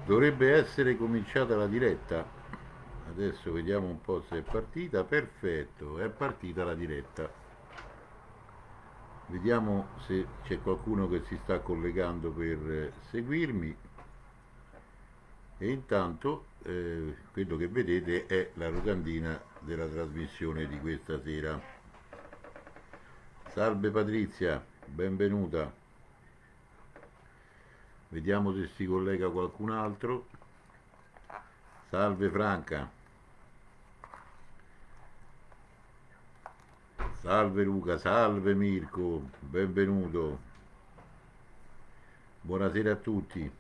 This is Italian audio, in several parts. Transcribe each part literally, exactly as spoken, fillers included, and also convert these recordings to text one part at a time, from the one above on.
Dovrebbe essere cominciata la diretta. Adesso vediamo un po' se è partita. Perfetto, è partita la diretta. Vediamo se c'è qualcuno che si sta collegando per eh, seguirmi. E intanto eh, quello che vedete è la locandina della trasmissione di questa sera. Salve Patrizia, benvenuta. Vediamo se si collega qualcun altro. Salve Franca. Salve Luca, salve Mirko, benvenuto. Buonasera a tutti.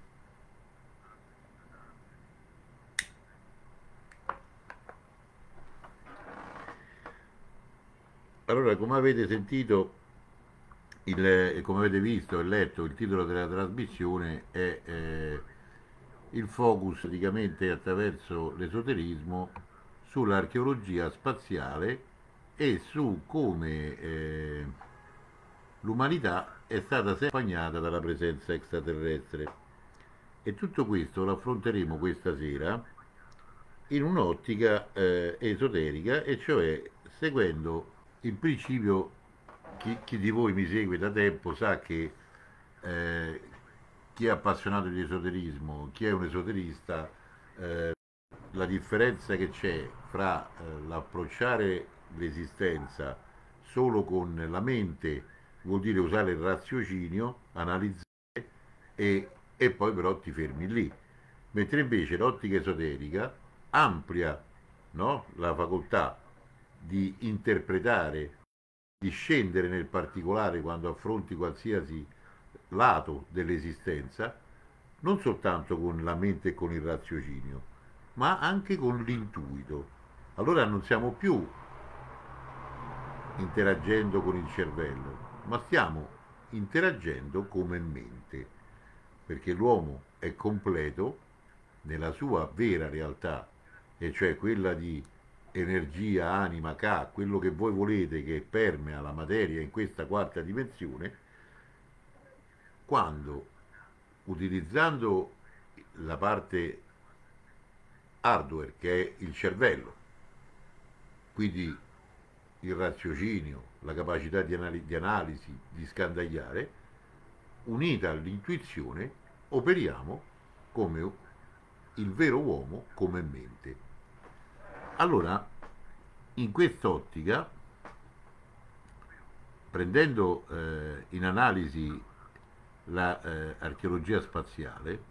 Allora, come avete sentito, il, come avete visto e letto, il titolo della trasmissione è eh, il focus praticamente attraverso l'esoterismo sull'archeologia spaziale e su come eh, l'umanità è stata accompagnata dalla presenza extraterrestre. E tutto questo lo affronteremo questa sera in un'ottica eh, esoterica, e cioè seguendo il principio, chi, chi di voi mi segue da tempo sa che eh, chi è appassionato di esoterismo, chi è un esoterista, eh, la differenza che c'è fra eh, l'approcciare l'esistenza solo con la mente, vuol dire usare il raziocinio, analizzare e, e poi però ti fermi lì, mentre invece l'ottica esoterica amplia, no, la facoltà di interpretare, di scendere nel particolare quando affronti qualsiasi lato dell'esistenza, non soltanto con la mente e con il raziocinio, ma anche con l'intuito. Allora non siamo più interagendo con il cervello, ma stiamo interagendo come mente, perché l'uomo è completo nella sua vera realtà, e cioè quella di energia, anima, K, quello che voi volete, che permea la materia in questa quarta dimensione, quando utilizzando la parte hardware, che è il cervello, quindi il raziocinio, la capacità di, anali- di analisi, di scandagliare, unita all'intuizione, operiamo come il vero uomo, come mente. Allora, in quest'ottica, prendendo eh, in analisi l'archeologia spaziale,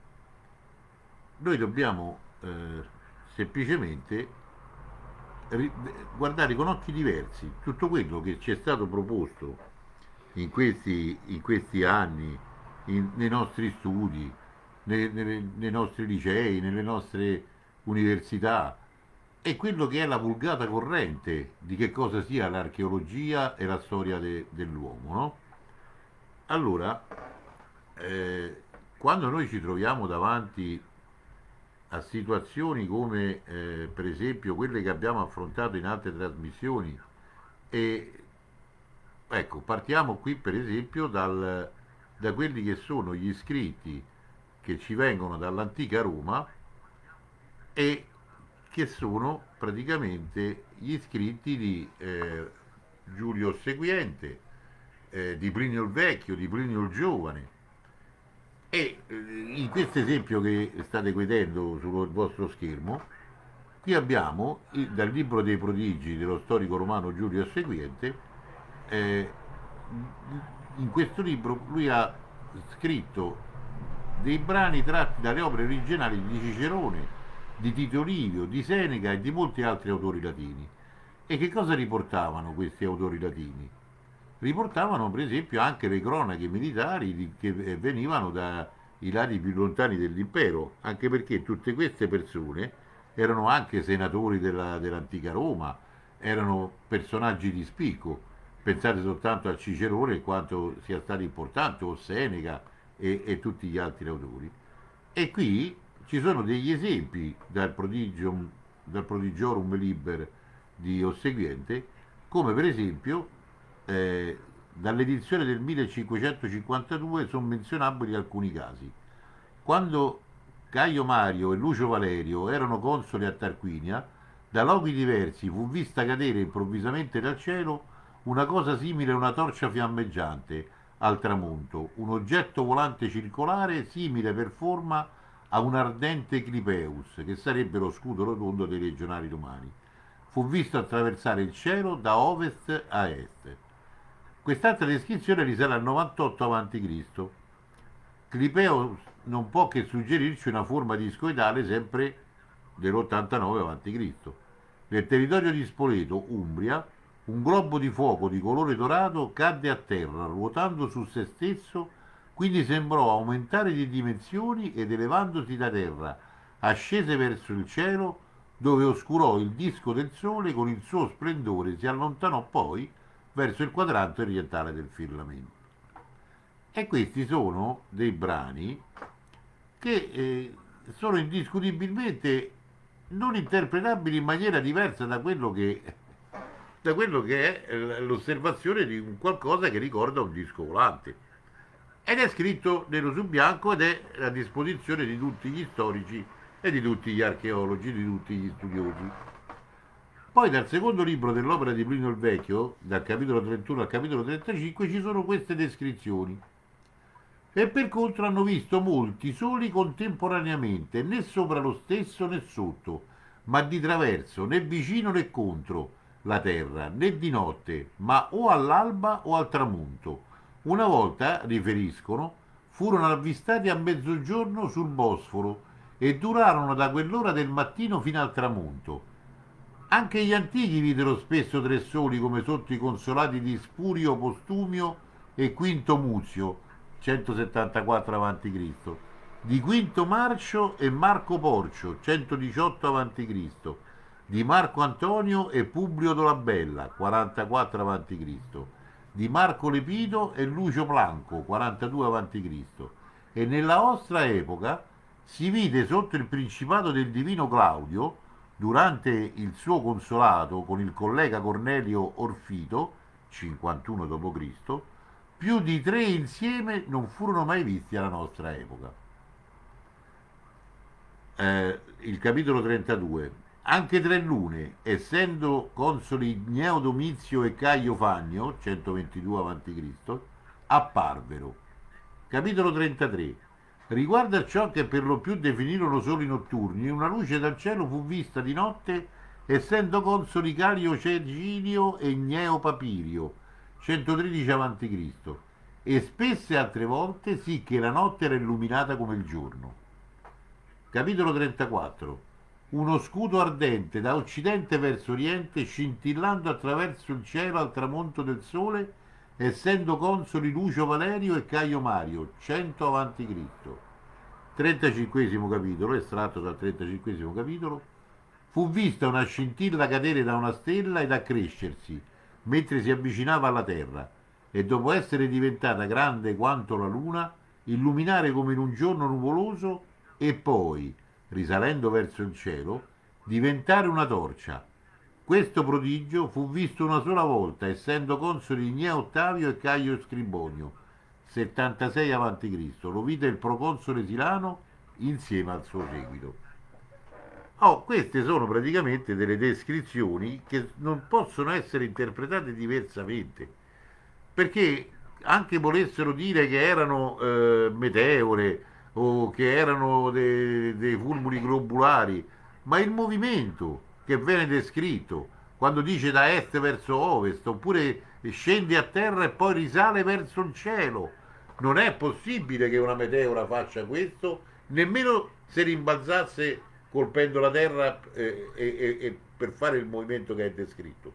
noi dobbiamo eh, semplicemente ri- guardare con occhi diversi tutto quello che ci è stato proposto in questi, in questi anni, in- nei nostri studi, nei, nei- nei nostri licei, nelle nostre università, e quello che è la vulgata corrente di che cosa sia l'archeologia e la storia de- dell'uomo, no? Allora, eh, quando noi ci troviamo davanti a situazioni come eh, per esempio quelle che abbiamo affrontato in altre trasmissioni, e ecco, partiamo qui per esempio dal, da quelli che sono gli scritti che ci vengono dall'antica Roma e che sono praticamente gli scritti di eh, Giulio Ossequiente, eh, di Plinio il Vecchio, di Plinio il Giovane. E eh, in questo esempio che state vedendo sul vostro schermo, qui abbiamo il- dal libro dei prodigi dello storico romano Giulio Ossequiente. eh, In questo libro lui ha scritto dei brani tratti dalle opere originali di Cicerone, di Tito Livio, di Seneca e di molti altri autori latini. E che cosa riportavano questi autori latini? Riportavano per esempio anche le cronache militari di- che eh, venivano dai lati più lontani dell'impero, anche perché tutte queste persone erano anche senatori della- dell'antica Roma, erano personaggi di spicco. Pensate soltanto a Cicerone e quanto sia stato importante, o Seneca e, e tutti gli altri autori. E qui ci sono degli esempi dal, prodigium, dal Prodigiorum Liber di Ossequiente, come per esempio eh, dall'edizione del millecinquecentocinquantadue sono menzionabili alcuni casi. Quando Caio Mario e Lucio Valerio erano consoli a Tarquinia, da loghi diversi fu vista cadere improvvisamente dal cielo una cosa simile a una torcia fiammeggiante al tramonto, un oggetto volante circolare simile per forma a un ardente Clipeus, che sarebbe lo scudo rotondo dei legionari romani. Fu visto attraversare il cielo da ovest a est. Quest'altra descrizione risale al novantotto avanti Cristo. Clipeus non può che suggerirci una forma discoidale sempre dell'ottantanove avanti Cristo. Nel territorio di Spoleto, Umbria, un globo di fuoco di colore dorato cadde a terra, ruotando su se stesso, quindi sembrò aumentare di dimensioni ed elevandosi da terra, ascese verso il cielo, dove oscurò il disco del sole con il suo splendore, si allontanò poi verso il quadrante orientale del firmamento. E questi sono dei brani che eh, sono indiscutibilmente non interpretabili in maniera diversa da quello che, da quello che è l'osservazione di un qualcosa che ricorda un disco volante. Ed è scritto nero su bianco ed è a disposizione di tutti gli storici e di tutti gli archeologi, di tutti gli studiosi. Poi dal secondo libro dell'opera di Plinio il Vecchio, dal capitolo trentuno al capitolo trentacinque, ci sono queste descrizioni. E per contro hanno visto molti soli contemporaneamente, né sopra lo stesso né sotto, ma di traverso, né vicino né contro la terra, né di notte, ma o all'alba o al tramonto. Una volta, riferiscono, furono avvistati a mezzogiorno sul Bosforo e durarono da quell'ora del mattino fino al tramonto. Anche gli antichi videro spesso tre soli come sotto i consolati di Spurio Postumio e Quinto Muzio, centosettantaquattro avanti Cristo, di Quinto Marcio e Marco Porcio, centodiciotto avanti Cristo, di Marco Antonio e Publio Dolabella, quarantaquattro avanti Cristo, di Marco Lepido e Lucio Planco, quarantadue avanti Cristo. E nella nostra epoca si vide sotto il principato del divino Claudio, durante il suo consolato con il collega Cornelio Orfito, cinquantuno dopo Cristo, più di tre insieme non furono mai visti alla nostra epoca. Eh, il capitolo trentadue. Anche tre lune, essendo consoli Gneo Domizio e Caio Fagno, centoventidue avanti Cristo, apparvero. Capitolo trentatré. Riguardo a ciò che per lo più definirono soli notturni, una luce dal cielo fu vista di notte, essendo consoli Caio Cegilio e Gneo Papirio, centotredici avanti Cristo, e spesse altre volte sì che la notte era illuminata come il giorno. Capitolo trentaquattro. Uno scudo ardente da occidente verso oriente, scintillando attraverso il cielo al tramonto del sole, essendo consoli Lucio Valerio e Caio Mario, cento avanti Cristo. trentacinquesimo capitolo, estratto dal trentacinquesimo capitolo. Fu vista una scintilla cadere da una stella ed accrescersi mentre si avvicinava alla terra, e dopo essere diventata grande quanto la luna, illuminare come in un giorno nuvoloso, e poi, risalendo verso il cielo, diventare una torcia. Questo prodigio fu visto una sola volta, essendo consoli Gneo Ottavio e Caio Scribonio, settantasei avanti Cristo. Lo vide il proconsole Silano insieme al suo seguito. Oh, queste sono praticamente delle descrizioni che non possono essere interpretate diversamente, perché anche volessero dire che erano eh, meteore o che erano de- dei fulmini globulari, ma il movimento che viene descritto quando dice da est verso ovest, oppure scende a terra e poi risale verso il cielo, non è possibile che una meteora faccia questo, nemmeno se rimbalzasse colpendo la terra eh, e, e, e per fare il movimento che è descritto.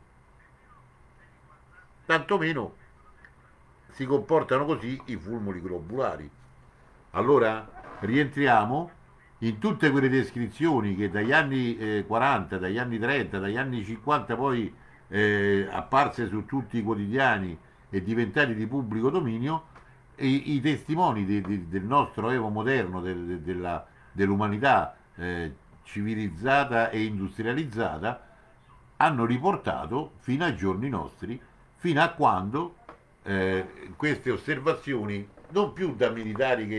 Tantomeno si comportano così i fulmini globulari. Allora rientriamo in tutte quelle descrizioni che dagli anni eh, quaranta, dagli anni trenta, dagli anni cinquanta poi eh, apparse su tutti i quotidiani e diventati di pubblico dominio, e i testimoni de, de, del nostro evo moderno, de, de, della, dell'umanità eh, civilizzata e industrializzata, hanno riportato fino ai giorni nostri, fino a quando eh, queste osservazioni, non più da militari che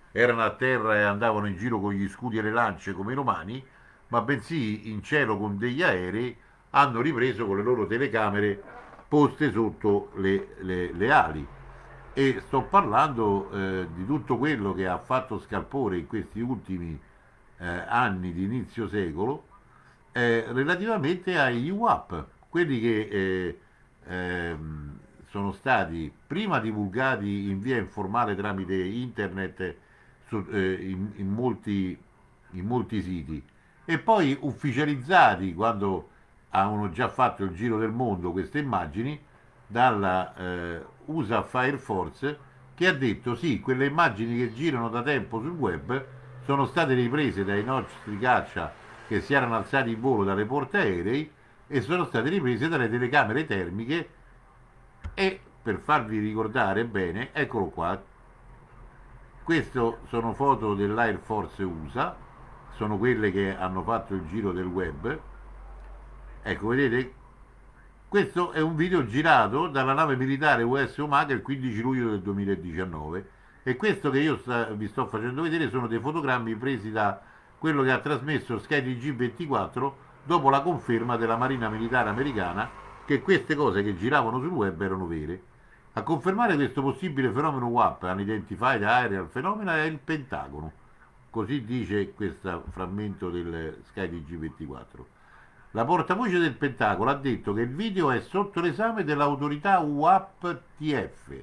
erano a terra e andavano in giro con gli scudi e le lance come i romani, ma bensì in cielo con degli aerei hanno ripreso con le loro telecamere poste sotto le, le, le ali. E sto parlando eh, di tutto quello che ha fatto scalpore in questi ultimi eh, anni di inizio secolo eh, relativamente agli U A P, quelli che eh, ehm, sono stati prima divulgati in via informale tramite internet su- eh, in, in molti, in molti siti e poi ufficializzati quando avevano già fatto il giro del mondo queste immagini dalla eh, U S A Fire Force, che ha detto sì, quelle immagini che girano da tempo sul web sono state riprese dai nostri caccia che si erano alzati in volo dalle portaerei e sono state riprese dalle telecamere termiche e per farvi ricordare bene, eccolo qua, queste sono foto dell'Air Force U S A, sono quelle che hanno fatto il giro del web. Ecco, vedete, questo è un video girato dalla nave militare U S Omaga il quindici luglio del duemiladiciannove e questo che io sta, vi sto facendo vedere sono dei fotogrammi presi da quello che ha trasmesso Sky T G ventiquattro dopo la conferma della Marina Militare Americana che queste cose che giravano sul web erano vere. A confermare questo possibile fenomeno U A P, Unidentified Aerial Phenomena, è il Pentagono, così dice questo frammento del Sky T G ventiquattro. La portavoce del Pentagono ha detto che il video è sotto l'esame dell'autorità U A P T F.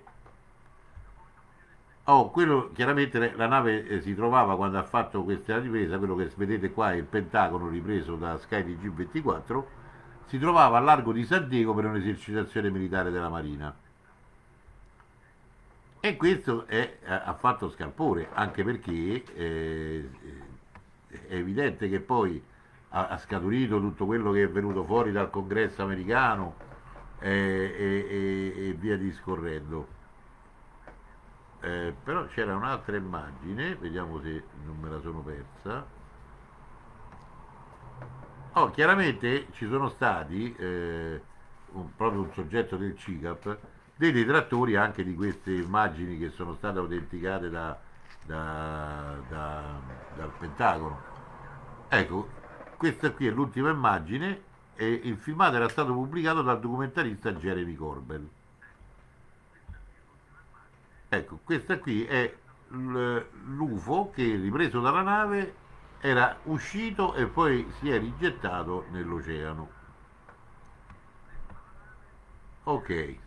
Oh, quello chiaramente la nave eh, si trovava quando ha fatto questa ripresa, quello che vedete qua è il Pentagono ripreso da Sky T G ventiquattro, si trovava a largo di San Diego per un'esercitazione militare della Marina. E questo è, ha fatto scalpore, anche perché eh, è evidente che poi ha, ha scaturito tutto quello che è venuto fuori dal congresso americano eh, e, e, e via discorrendo. Eh, però c'era un'altra immagine, vediamo se non me la sono persa. Oh, chiaramente ci sono stati eh, un, proprio un soggetto del C I C A P dei detrattori anche di queste immagini che sono state autenticate da, da, da, dal Pentagono. Ecco, questa qui è l'ultima immagine e il filmato era stato pubblicato dal documentarista Jeremy Corbell. Ecco, questa qui è l'U F O che ripreso dalla nave era uscito e poi si è rigettato nell'oceano. Ok,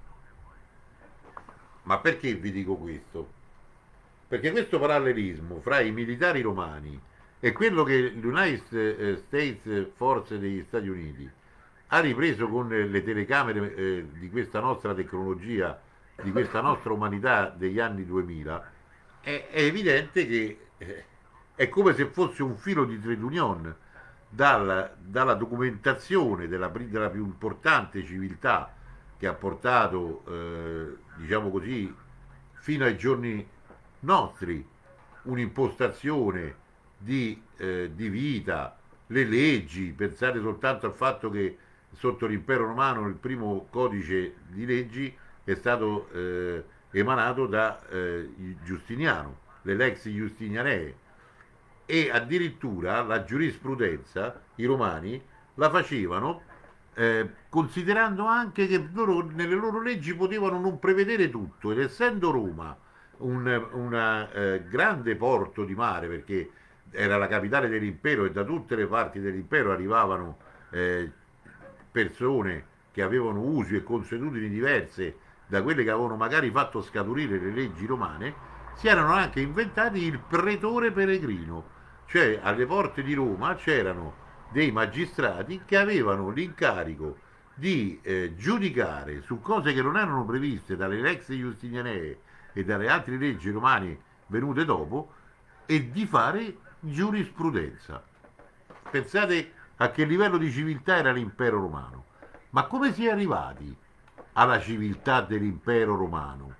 ma perché vi dico questo? Perché questo parallelismo fra i militari romani e quello che l'United States Force degli Stati Uniti ha ripreso con le telecamere eh, di questa nostra tecnologia, di questa nostra umanità degli anni duemila, è, è evidente che eh, è come se fosse un filo di trade union dalla, dalla documentazione della, della più importante civiltà che ha portato, eh, diciamo così, fino ai giorni nostri un'impostazione di, eh, di vita, le leggi, pensate soltanto al fatto che sotto l'impero romano il primo codice di leggi è stato eh, emanato da eh, Giustiniano, le Lex Giustinianae, e addirittura la giurisprudenza, i romani, la facevano eh, considerando anche che loro, nelle loro leggi potevano non prevedere tutto ed essendo Roma un una, eh, grande porto di mare perché era la capitale dell'impero e da tutte le parti dell'impero arrivavano eh, persone che avevano usi e consuetudini diverse da quelle che avevano magari fatto scaturire le leggi romane, si erano anche inventati il pretore peregrino, cioè alle porte di Roma c'erano dei magistrati che avevano l'incarico di eh, giudicare su cose che non erano previste dalle Lex Giustinianae e dalle altre leggi romane venute dopo e di fare giurisprudenza. Pensate a che livello di civiltà era l'impero romano. Ma come si è arrivati alla civiltà dell'impero romano?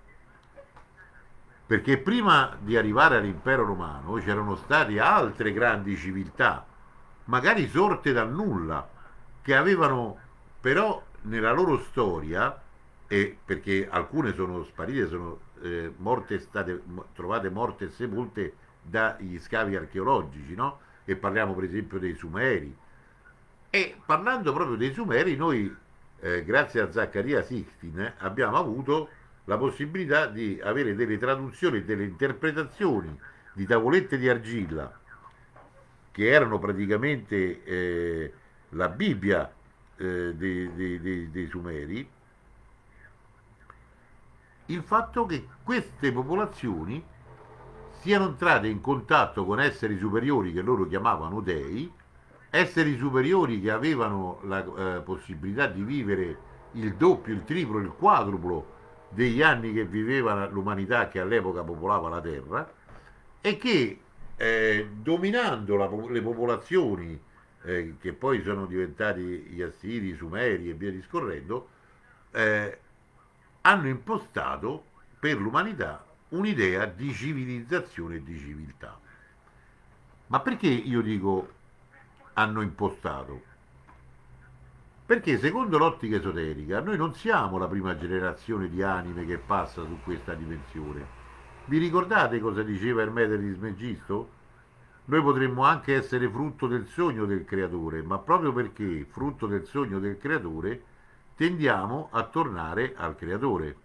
Perché prima di arrivare all'impero romano c'erano state altre grandi civiltà, magari sorte dal nulla, che avevano però nella loro storia, e perché alcune sono sparite, sono eh, morte state, trovate morte e sepolte dagli scavi archeologici, no? E parliamo per esempio dei Sumeri. E parlando proprio dei Sumeri, noi, eh, grazie a Zaccaria Sixtin, eh, abbiamo avuto la possibilità di avere delle traduzioni, delle interpretazioni di tavolette di argilla che erano praticamente eh, la Bibbia eh, dei, dei- dei- dei Sumeri, il fatto che queste popolazioni siano entrate in contatto con esseri superiori che loro chiamavano dei, esseri superiori che avevano la eh, possibilità di vivere il doppio, il triplo, il quadruplo degli anni che viveva l'umanità che all'epoca popolava la Terra e che eh, dominando la, le popolazioni eh, che poi sono diventati gli Assiri, i Sumeri e via discorrendo, eh, hanno impostato per l'umanità un'idea di civilizzazione e di civiltà. Ma perché io dico hanno impostato? Perché secondo l'ottica esoterica noi non siamo la prima generazione di anime che passa su questa dimensione. Vi ricordate cosa diceva Ermete Trismegisto? Noi potremmo anche essere frutto del sogno del creatore, ma proprio perché frutto del sogno del creatore tendiamo a tornare al creatore.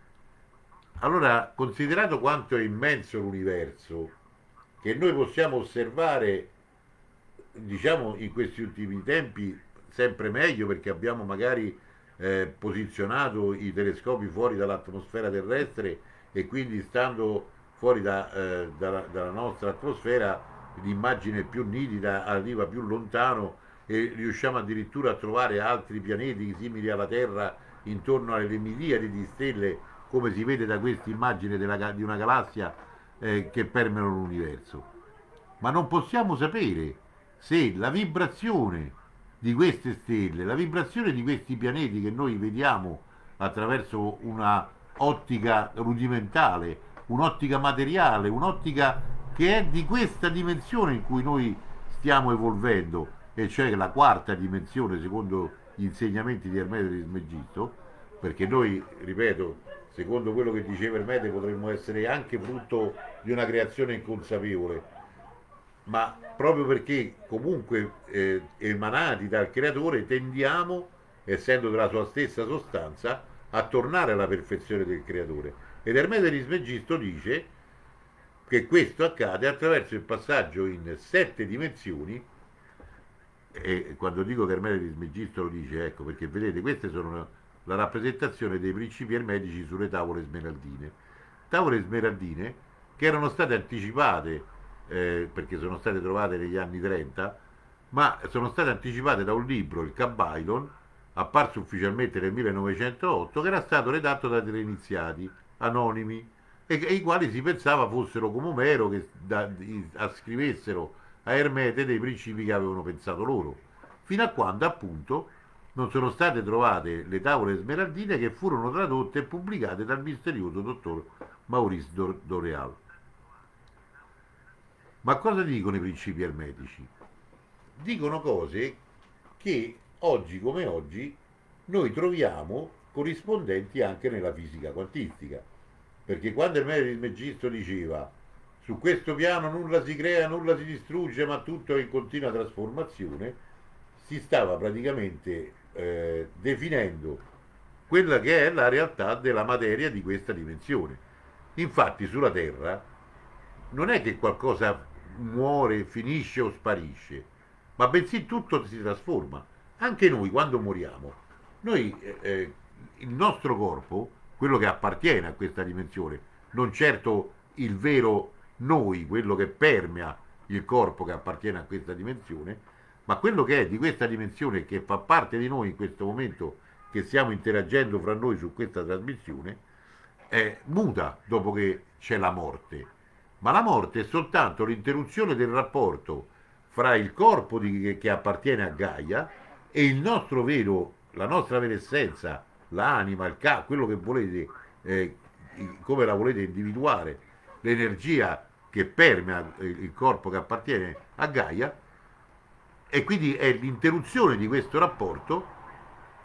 Allora, considerato quanto è immenso l'universo, che noi possiamo osservare, diciamo, in questi ultimi tempi sempre meglio perché abbiamo magari eh, posizionato i telescopi fuori dall'atmosfera terrestre e quindi stando fuori da, eh, dalla, dalla nostra atmosfera l'immagine più nitida arriva più lontano e riusciamo addirittura a trovare altri pianeti simili alla Terra intorno alle miriadi di stelle come si vede da questa immagine della, di una galassia eh, che permeano l'universo. Ma non possiamo sapere se la vibrazione di queste stelle, la vibrazione di questi pianeti che noi vediamo attraverso una ottica rudimentale, un'ottica materiale, un'ottica che è di questa dimensione in cui noi stiamo evolvendo, e cioè la quarta dimensione secondo gli insegnamenti di Ermete Trismegisto, perché noi, ripeto, secondo quello che diceva Ermete, potremmo essere anche frutto di una creazione inconsapevole, ma proprio perché comunque eh, emanati dal creatore tendiamo, essendo della sua stessa sostanza, a tornare alla perfezione del creatore. Ed Ermete Trismegisto dice che questo accade attraverso il passaggio in sette dimensioni, e quando dico che Ermete Trismegisto lo dice, ecco perché vedete, queste sono la rappresentazione dei principi ermetici sulle tavole smeraldine. Tavole smeraldine che erano state anticipate eh, perché sono state trovate negli anni trenta, ma sono state anticipate da un libro, il Cabailon, apparso ufficialmente nel millenovecentootto, che era stato redatto da tre iniziati anonimi e ai quali si pensava fossero come Omero, che da, ascrivessero a Ermete dei principi che avevano pensato loro, fino a quando appunto non sono state trovate le tavole smeraldine che furono tradotte e pubblicate dal misterioso dottor Maurice Doreal. Ma cosa dicono i principi ermetici? Dicono cose che oggi come oggi noi troviamo corrispondenti anche nella fisica quantistica. Perché quando Ermete Trismegisto diceva su questo piano nulla si crea, nulla si distrugge, ma tutto è in continua trasformazione, si stava praticamente eh, definendo quella che è la realtà della materia di questa dimensione. Infatti sulla Terra non è che qualcosa muore, finisce o sparisce, ma bensì tutto si trasforma. Anche noi quando moriamo, noi, eh, il nostro corpo, quello che appartiene a questa dimensione, non certo il vero noi, quello che permea il corpo che appartiene a questa dimensione, ma quello che è di questa dimensione che fa parte di noi in questo momento che stiamo interagendo fra noi su questa trasmissione, eh, muta dopo che c'è la morte. Ma la morte è soltanto l'interruzione del rapporto fra il corpo di, che appartiene a Gaia e il nostro vero, la nostra vera essenza, l'anima, il ca, quello che volete, eh, come la volete individuare, l'energia che permea il corpo che appartiene a Gaia, e quindi è l'interruzione di questo rapporto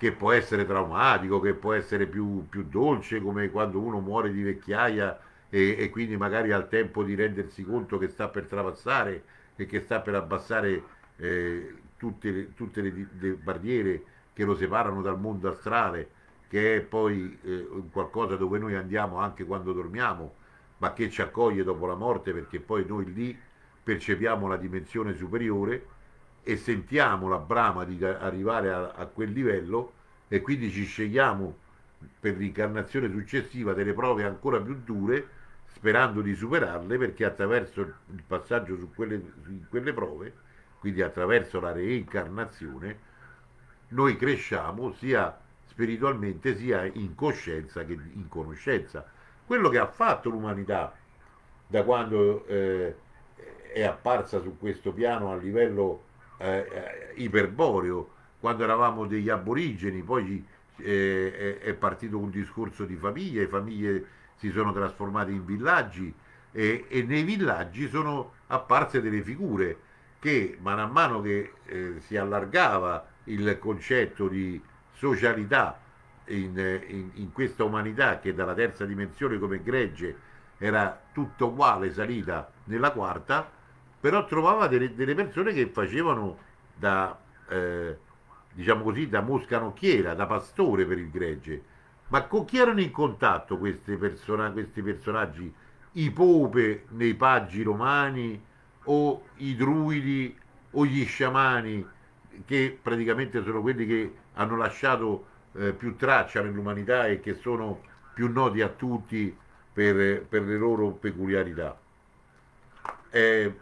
che può essere traumatico, che può essere più, più dolce, come quando uno muore di vecchiaia e, e quindi magari ha il tempo di rendersi conto che sta per trapassare e che sta per abbassare eh, tutte, le, tutte le, le barriere che lo separano dal mondo astrale, che è poi eh, qualcosa dove noi andiamo anche quando dormiamo, ma che ci accoglie dopo la morte, perché poi noi lì percepiamo la dimensione superiore e sentiamo la brama di arrivare a, a quel livello, e quindi ci scegliamo per l'incarnazione successiva delle prove ancora più dure, sperando di superarle, perché attraverso il passaggio su quelle, su quelle prove, quindi attraverso la reincarnazione, noi cresciamo sia spiritualmente sia in coscienza che in conoscenza. Quello che ha fatto l'umanità da quando eh, è apparsa su questo piano a livello eh, eh, iperboreo, quando eravamo degli aborigeni, poi eh, è, è partito un discorso di famiglie, le famiglie si sono trasformate in villaggi e, e nei villaggi sono apparse delle figure che man mano che eh, si allargava il concetto di socialità in, in, in questa umanità che dalla terza dimensione come gregge era tutto uguale salita nella quarta, però trovava delle, delle persone che facevano da, eh, diciamo così, da moscanocchiera, da pastore per il gregge. Ma con chi erano in contatto questi, persona, questi personaggi? I pope nei paggi romani o i druidi o gli sciamani, che praticamente sono quelli che hanno lasciato eh, più traccia nell'umanità e che sono più noti a tutti per, per le loro peculiarità. Eh,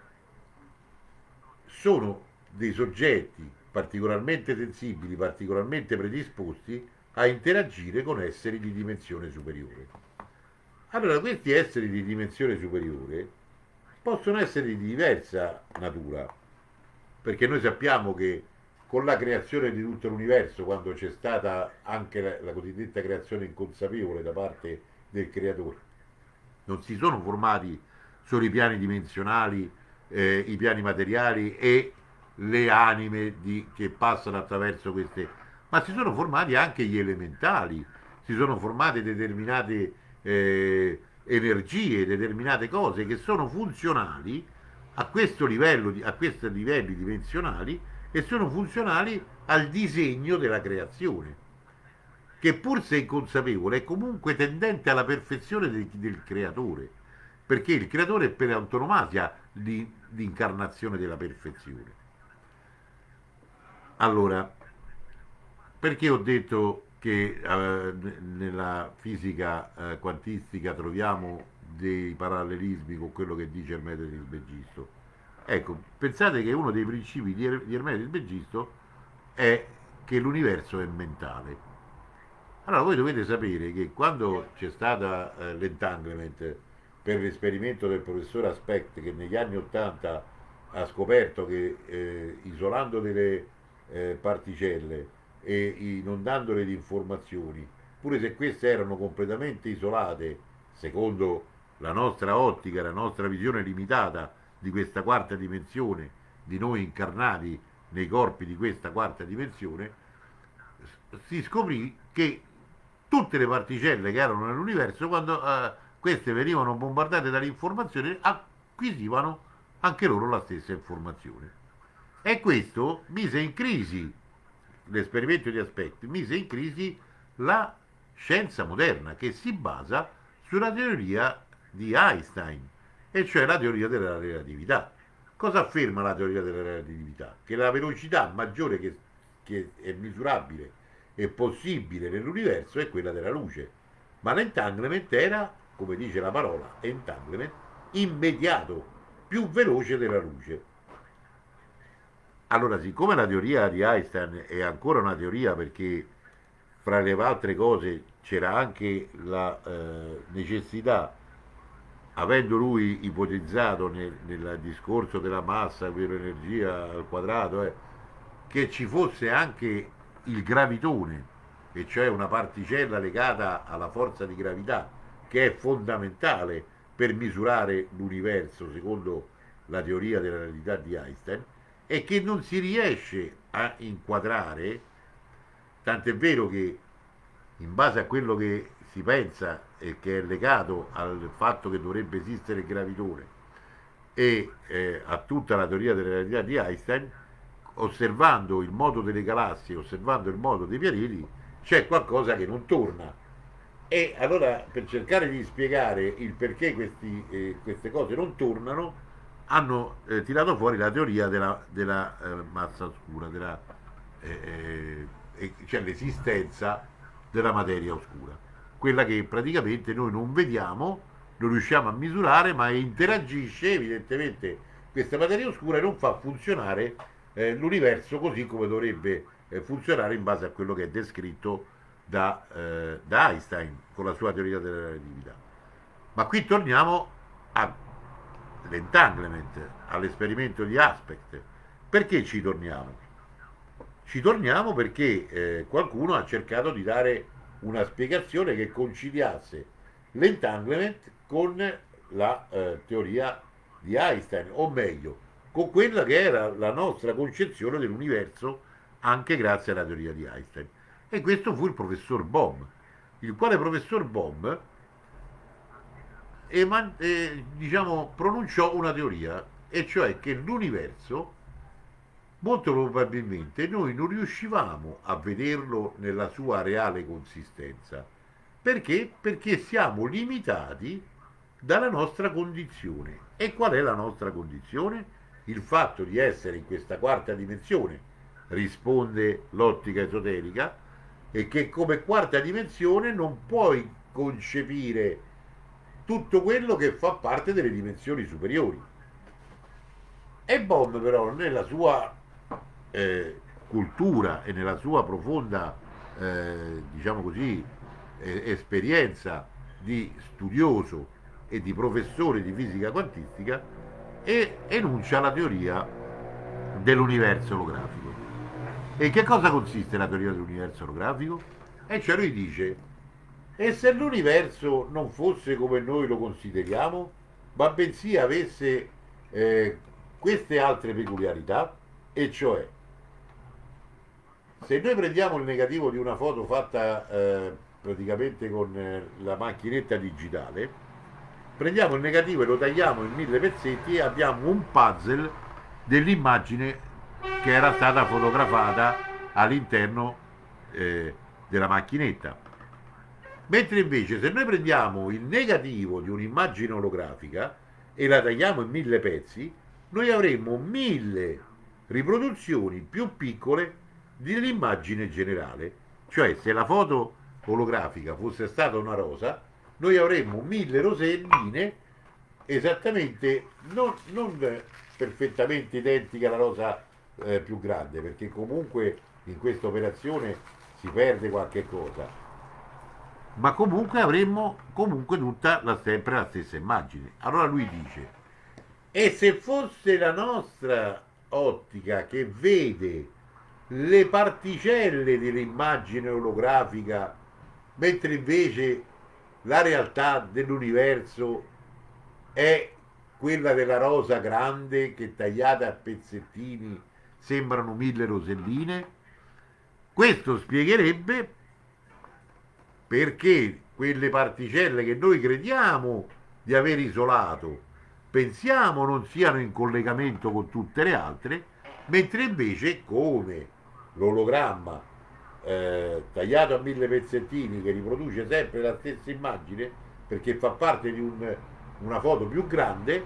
sono dei soggetti particolarmente sensibili, particolarmente predisposti a interagire con esseri di dimensione superiore. Allora, questi esseri di dimensione superiore possono essere di diversa natura, perché noi sappiamo che con la creazione di tutto l'universo, quando c'è stata anche la, la cosiddetta creazione inconsapevole da parte del creatore, non si sono formati solo i piani dimensionali, eh, i piani materiali e le anime di, che passano attraverso queste, ma si sono formati anche gli elementali, si sono formate determinate eh, energie, determinate cose che sono funzionali a questo livello, a questi livelli dimensionali, e sono funzionali al disegno della creazione, che pur se inconsapevole è comunque tendente alla perfezione del, del creatore, perché il creatore è per antonomasia l'incarnazione della perfezione. Allora, perché ho detto che eh, nella fisica eh, quantistica troviamo dei parallelismi con quello che dice Ermeto Trismegisto? Ecco, pensate che uno dei principi di, er- di Ermeto Trismegisto è che l'universo è mentale. Allora voi dovete sapere che quando c'è stata eh, l'entanglement per l'esperimento del professor Aspect, che negli anni ottanta ha scoperto che eh, isolando delle eh, particelle e inondandole di informazioni, pure se queste erano completamente isolate, secondo la nostra ottica, la nostra visione limitata di questa quarta dimensione, di noi incarnati nei corpi di questa quarta dimensione, si scoprì che tutte le particelle che erano nell'universo, quando eh, queste venivano bombardate dall'informazione, acquisivano anche loro la stessa informazione. E questo mise in crisi, l'esperimento di Aspect mise in crisi la scienza moderna, che si basa sulla teoria di Einstein, e cioè la teoria della relatività. Cosa afferma la teoria della relatività? Che la velocità maggiore che, che è misurabile e possibile nell'universo è quella della luce, ma l'entanglement era, come dice la parola, entanglement, immediato, più veloce della luce. Allora, siccome la teoria di Einstein è ancora una teoria, perché fra le altre cose c'era anche la eh, necessità, avendo lui ipotizzato nel, nel discorso della massa per energia al quadrato, eh, che ci fosse anche il gravitone, e cioè una particella legata alla forza di gravità, che è fondamentale per misurare l'universo secondo la teoria della relatività di Einstein, e che non si riesce a inquadrare, tant'è vero che in base a quello che si pensa e che è legato al fatto che dovrebbe esistere il gravitone e eh, a tutta la teoria della relatività di Einstein, osservando il modo delle galassie, osservando il modo dei pianeti, c'è qualcosa che non torna. E allora, per cercare di spiegare il perché questi, eh, queste cose non tornano, hanno eh, tirato fuori la teoria della, della eh, massa oscura, della, eh, eh, cioè l'esistenza della materia oscura, quella che praticamente noi non vediamo, non riusciamo a misurare, ma interagisce evidentemente questa materia oscura e non fa funzionare eh, l'universo così come dovrebbe eh, funzionare in base a quello che è descritto da, eh, da Einstein con la sua teoria della relatività. Ma qui torniamo all'entanglement, all'esperimento di Aspect. Perché ci torniamo? Ci torniamo perché eh, qualcuno ha cercato di dare una spiegazione che conciliasse l'entanglement con la eh, teoria di Einstein, o meglio, con quella che era la nostra concezione dell'universo anche grazie alla teoria di Einstein. E questo fu il professor Bohm, il quale professor Bohm eman- eh, diciamo, pronunciò una teoria, e cioè che l'universo molto probabilmente noi non riuscivamo a vederlo nella sua reale consistenza. Perché? Perché siamo limitati dalla nostra condizione. E qual è la nostra condizione? Il fatto di essere in questa quarta dimensione, risponde l'ottica esoterica, e che come quarta dimensione non puoi concepire tutto quello che fa parte delle dimensioni superiori. E Bohm però nella sua eh, cultura e nella sua profonda eh, diciamo così eh, esperienza di studioso e di professore di fisica quantistica e enuncia la teoria dell'universo olografico. E che cosa consiste la teoria dell'universo olografico? E cioè lui dice: e se l'universo non fosse come noi lo consideriamo, ma bensì avesse eh, queste altre peculiarità, e cioè, se noi prendiamo il negativo di una foto fatta eh, praticamente con eh, la macchinetta digitale, prendiamo il negativo e lo tagliamo in mille pezzetti e abbiamo un puzzle dell'immagine che era stata fotografata all'interno eh, della macchinetta. Mentre invece se noi prendiamo il negativo di un'immagine olografica e la tagliamo in mille pezzi, noi avremmo mille riproduzioni più piccole dell'immagine generale. Cioè, se la foto olografica fosse stata una rosa, noi avremmo mille roselline esattamente, non, non perfettamente identiche alla rosa eh, più grande, perché comunque in questa operazione si perde qualche cosa, ma comunque avremmo comunque tutta la, sempre la stessa immagine. Allora lui dice: e se fosse la nostra ottica che vede le particelle dell'immagine olografica, mentre invece la realtà dell'universo è quella della rosa grande che tagliata a pezzettini sembrano mille roselline, questo spiegherebbe perché quelle particelle che noi crediamo di aver isolato pensiamo non siano in collegamento con tutte le altre, mentre invece come l'ologramma eh, tagliato a mille pezzettini che riproduce sempre la stessa immagine perché fa parte di un, una foto più grande,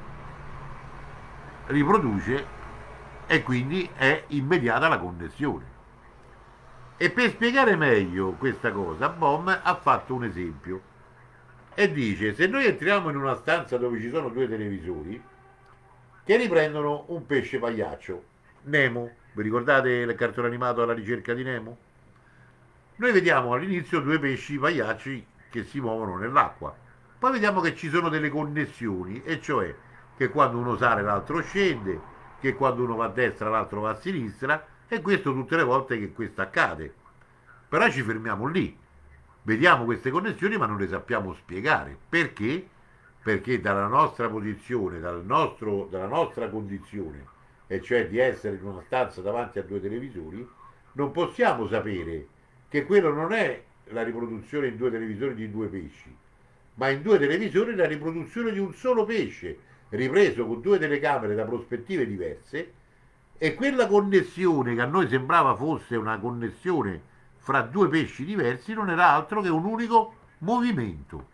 riproduce e quindi è immediata la connessione. E per spiegare meglio questa cosa, Bohm ha fatto un esempio e dice: se noi entriamo in una stanza dove ci sono due televisori che riprendono un pesce pagliaccio, Nemo, vi ricordate il cartone animato alla ricerca di Nemo? Noi vediamo all'inizio due pesci pagliacci che si muovono nell'acqua, poi vediamo che ci sono delle connessioni, e cioè che quando uno sale l'altro scende, che quando uno va a destra l'altro va a sinistra, e questo tutte le volte che questo accade. Però ci fermiamo lì, vediamo queste connessioni ma non le sappiamo spiegare. Perché? Perché dalla nostra posizione, dal nostro, dalla nostra condizione, e cioè di essere in una stanza davanti a due televisori, non possiamo sapere che quello non è la riproduzione in due televisori di due pesci, ma in due televisori la riproduzione di un solo pesce, ripreso con due telecamere da prospettive diverse, e quella connessione che a noi sembrava fosse una connessione fra due pesci diversi non era altro che un unico movimento.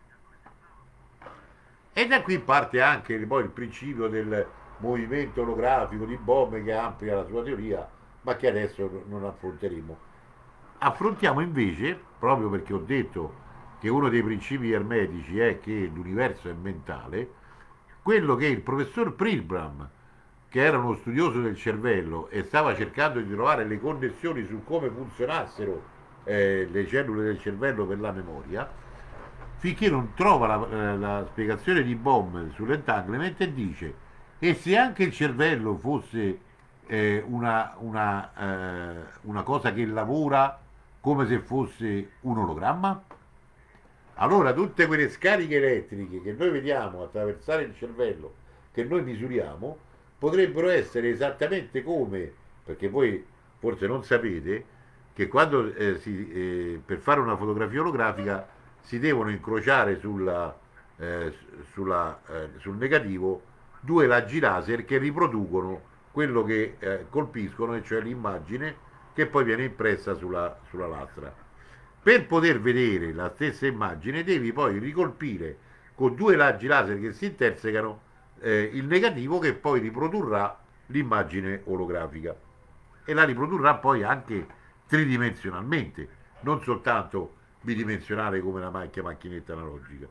E da qui parte anche poi il principio del movimento olografico di Bohm che amplia la sua teoria, ma che adesso non affronteremo. Affrontiamo invece, proprio perché ho detto che uno dei principi ermetici è che l'universo è mentale, quello che il professor Pilgram, che era uno studioso del cervello e stava cercando di trovare le connessioni su come funzionassero eh, le cellule del cervello per la memoria, finché non trova la, eh, la spiegazione di Bohm sull'entanglement e dice: e se anche il cervello fosse eh, una, una, eh, una cosa che lavora come se fosse un ologramma? Allora tutte quelle scariche elettriche che noi vediamo attraversare il cervello, che noi misuriamo, potrebbero essere esattamente come, perché voi forse non sapete, che quando eh, si, eh, per fare una fotografia olografica si devono incrociare sulla, eh, sulla, eh, sul negativo due raggi laser che riproducono quello che eh, colpiscono, e cioè l'immagine che poi viene impressa sulla, sulla lastra. Per poter vedere la stessa immagine devi poi ricolpire con due raggi laser che si intersecano eh, il negativo che poi riprodurrà l'immagine olografica e la riprodurrà poi anche tridimensionalmente, non soltanto bidimensionale come la macchia macchinetta analogica.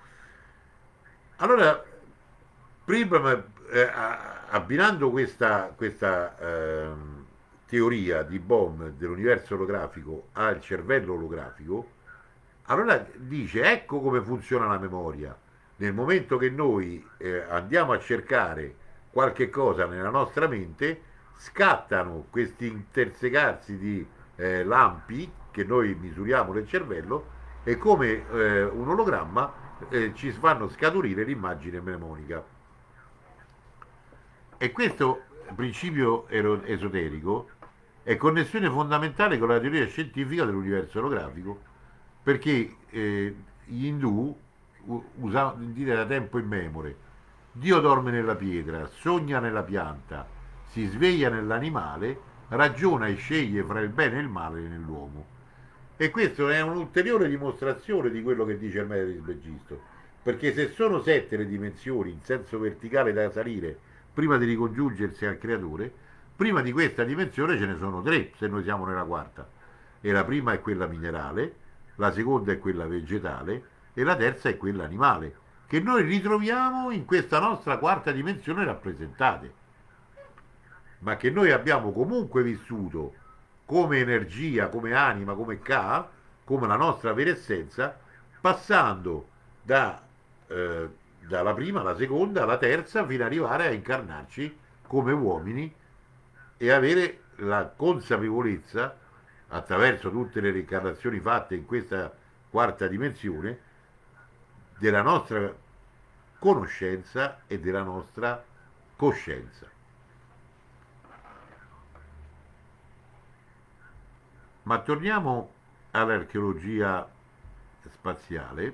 Allora, prima eh, abbinando questa, questa ehm, teoria di Bohm dell'universo olografico al cervello olografico, allora dice ecco come funziona la memoria. Nel momento che noi eh, andiamo a cercare qualche cosa nella nostra mente, scattano questi intersecarsi di eh, lampi che noi misuriamo nel cervello e come eh, un ologramma eh, ci fanno scaturire l'immagine mnemonica. E questo principio esoterico è connessione fondamentale con la teoria scientifica dell'universo olografico, perché eh, gli indù usavano dire da tempo immemore: Dio dorme nella pietra, sogna nella pianta, si sveglia nell'animale, ragiona e sceglie fra il bene e il male nell'uomo. E questa è un'ulteriore dimostrazione di quello che dice il Hermete Trismegisto, perché se sono sette le dimensioni in senso verticale da salire prima di ricongiungersi al creatore, prima di questa dimensione ce ne sono tre, se noi siamo nella quarta. E la prima è quella minerale, la seconda è quella vegetale e la terza è quella animale, che noi ritroviamo in questa nostra quarta dimensione rappresentate, ma che noi abbiamo comunque vissuto come energia, come anima, come Ka, come la nostra vera essenza, passando da, eh, dalla prima alla seconda alla terza fino ad arrivare a incarnarci come uomini e avere la consapevolezza, attraverso tutte le reincarnazioni fatte in questa quarta dimensione, della nostra conoscenza e della nostra coscienza. Ma torniamo all'archeologia spaziale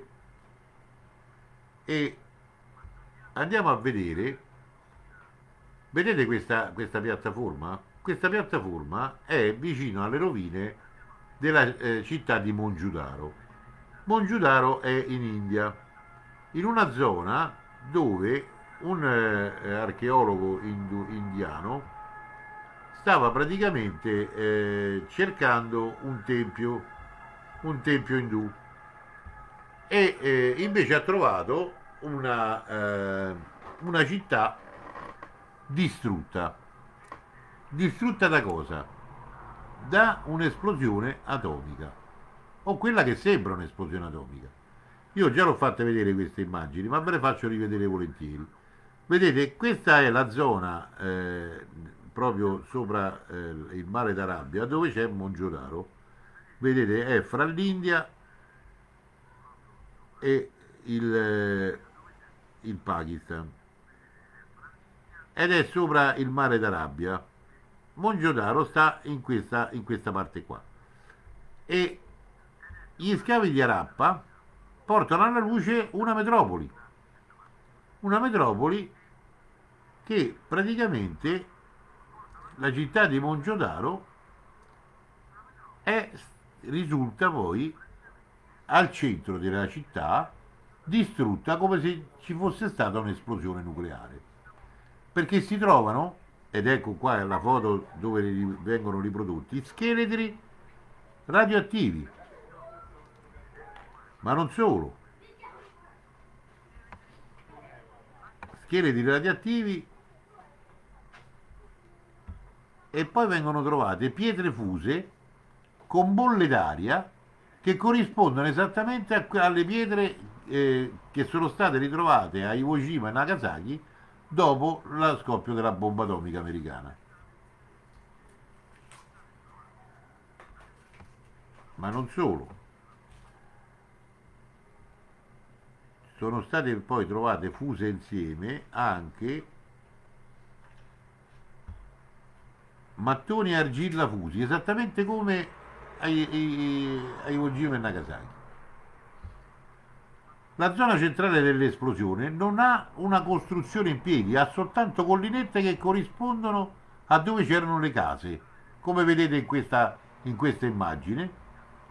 e andiamo a vedere, vedete questa, questa piattaforma? Questa piattaforma è vicino alle rovine della eh, città di Mongiudaro. Mongiudaro è in India, in una zona dove un eh, archeologo indu- indiano stava praticamente eh, cercando un tempio, un tempio indù, e eh, invece ha trovato una, eh, una città distrutta. Distrutta da cosa? Da un'esplosione atomica, o quella che sembra un'esplosione atomica. Io già l'ho fatte vedere queste immagini, ma ve le faccio rivedere volentieri. Vedete, questa è la zona eh, proprio sopra eh, il mare d'Arabia dove c'è Mongiodaro. Vedete, è fra l'India e il, eh, il Pakistan ed è sopra il mare d'Arabia. Mongiodaro sta in questa, in questa parte qua. E gli scavi di Arappa portano alla luce una metropoli, una metropoli che praticamente la città di Mongiodaro è, risulta poi al centro della città distrutta come se ci fosse stata un'esplosione nucleare, perché si trovano, ed ecco qua la foto dove vengono riprodotti, scheletri radioattivi, ma non solo, scheletri radioattivi, e poi vengono trovate pietre fuse con bolle d'aria che corrispondono esattamente a, alle pietre eh, che sono state ritrovate a Iwo Jima e Nagasaki dopo lo scoppio della bomba atomica americana. Ma non solo, sono state poi trovate fuse insieme anche mattoni e argilla fusi, esattamente come a Iwo Jima e Nagasaki. La zona centrale dell'esplosione non ha una costruzione in piedi, ha soltanto collinette che corrispondono a dove c'erano le case, come vedete in questa, in questa immagine.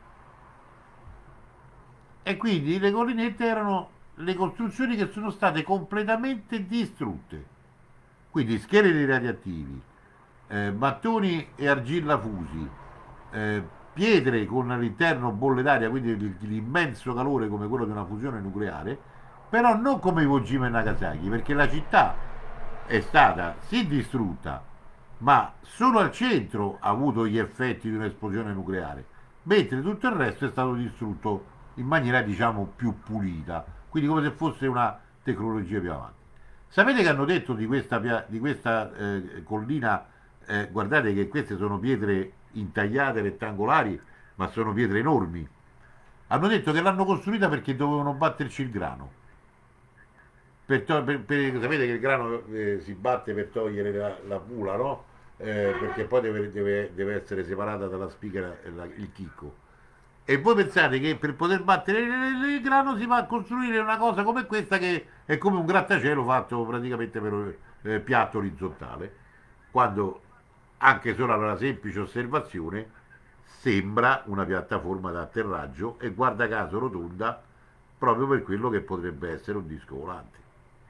E quindi le collinette erano le costruzioni che sono state completamente distrutte. Quindi scheletri radioattivi, eh, mattoni e argilla fusi, eh, pietre con all'interno bolle d'aria, quindi l'immenso calore come quello di una fusione nucleare, però non come Iwo Jima e Nagasaki, perché la città è stata sì distrutta, ma solo al centro ha avuto gli effetti di un'esplosione nucleare, mentre tutto il resto è stato distrutto in maniera diciamo più pulita, quindi come se fosse una tecnologia più avanti. Sapete che hanno detto di questa, di questa eh, collina, eh, guardate che queste sono pietre intagliate, rettangolari, ma sono pietre enormi. Hanno detto che l'hanno costruita perché dovevano batterci il grano. Per to- per- per- sapete che il grano eh, si batte per togliere la, la pula, no? Eh, perché poi deve, deve- deve essere separata dalla spiga la- la- il chicco. E voi pensate che per poter battere il grano si va a costruire una cosa come questa che è come un grattacielo fatto praticamente per eh, piatto orizzontale, quando anche solo alla semplice osservazione sembra una piattaforma d'atterraggio e guarda caso rotonda proprio per quello che potrebbe essere un disco volante.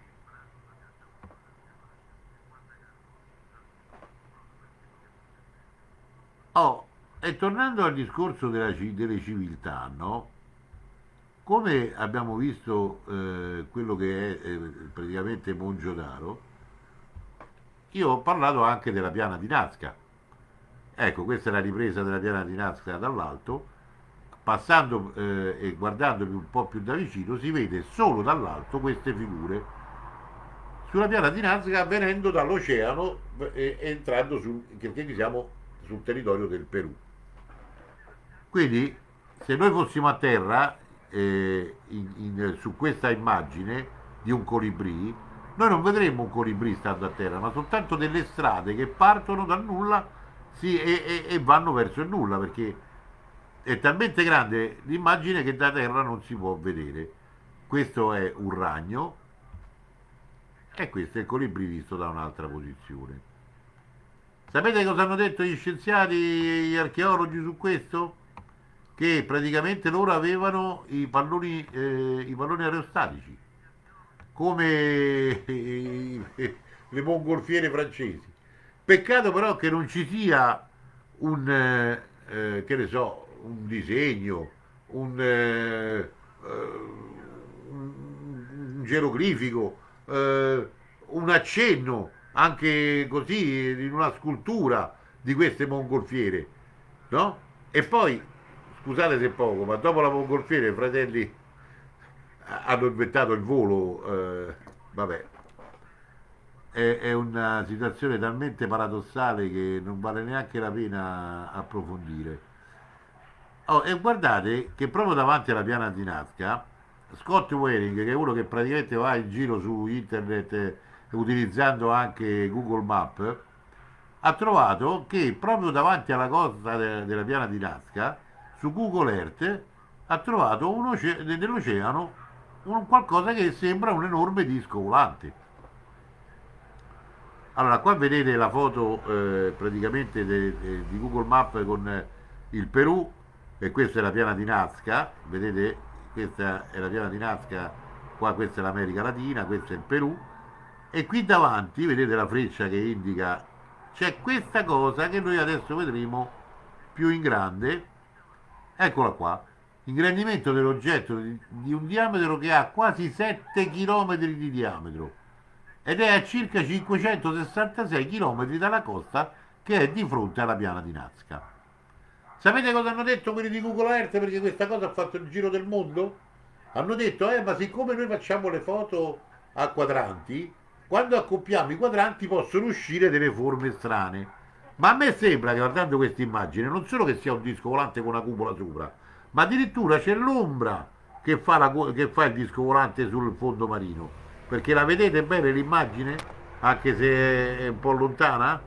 Oh, e tornando al discorso della ci- delle civiltà, no? Come abbiamo visto eh, quello che è eh, praticamente Mongiodaro, io ho parlato anche della piana di Nazca. Ecco, questa è la ripresa della piana di Nazca dall'alto. Passando eh, e guardandomi un po' più da vicino, si vede solo dall'alto queste figure sulla piana di Nazca venendo dall'oceano e e entrando sul, perché siamo sul territorio del Perù. Quindi, se noi fossimo a terra, eh, in- in- su questa immagine di un colibrì, noi non vedremmo un colibrì stando a terra, ma soltanto delle strade che partono dal nulla sì, e, e- e vanno verso il nulla, perché è talmente grande l'immagine che da terra non si può vedere. Questo è un ragno e questo è il colibrì visto da un'altra posizione. Sapete cosa hanno detto gli scienziati, gli archeologi su questo? Che praticamente loro avevano i palloni, eh, i palloni aerostatici, come le mongolfiere francesi. Peccato però che non ci sia un, eh, eh, che ne so, un disegno, un, eh, eh, un geroglifico, eh, un accenno, anche così, in una scultura di queste mongolfiere, no? E poi, scusate se poco, ma dopo la mongolfiera i fratelli hanno inventato il volo, eh, vabbè, è, è una situazione talmente paradossale che non vale neanche la pena approfondire. Oh, e guardate che proprio davanti alla piana di Nazca, Scott Waring, che è uno che praticamente va in giro su internet eh, utilizzando anche Google Maps, ha trovato che proprio davanti alla costa de- della piana di Nazca, su Google Earth, ha trovato un oce- nell'oceano un qualcosa che sembra un enorme disco volante. Allora, qua vedete la foto eh, praticamente de- de- di Google Maps con eh, il Perù, e questa è la piana di Nazca, vedete, questa è la piana di Nazca, qua questa è l'America Latina, questo è il Perù, e qui davanti, vedete la freccia che indica, c'è questa cosa che noi adesso vedremo più in grande, eccola qua, ingrandimento dell'oggetto di, di un diametro che ha quasi sette chilometri di diametro ed è a circa cinquecentosessantasei chilometri dalla costa che è di fronte alla piana di Nazca. Sapete cosa hanno detto quelli di Google Earth perché questa cosa ha fatto il giro del mondo? Hanno detto, eh, ma siccome noi facciamo le foto a quadranti, quando accoppiamo i quadranti possono uscire delle forme strane. Ma a me sembra che guardando questa immagine non solo che sia un disco volante con una cupola sopra, ma addirittura c'è l'ombra che fa, la che fa il disco volante sul fondo marino. Perché la vedete bene l'immagine? Anche se è un po' lontana?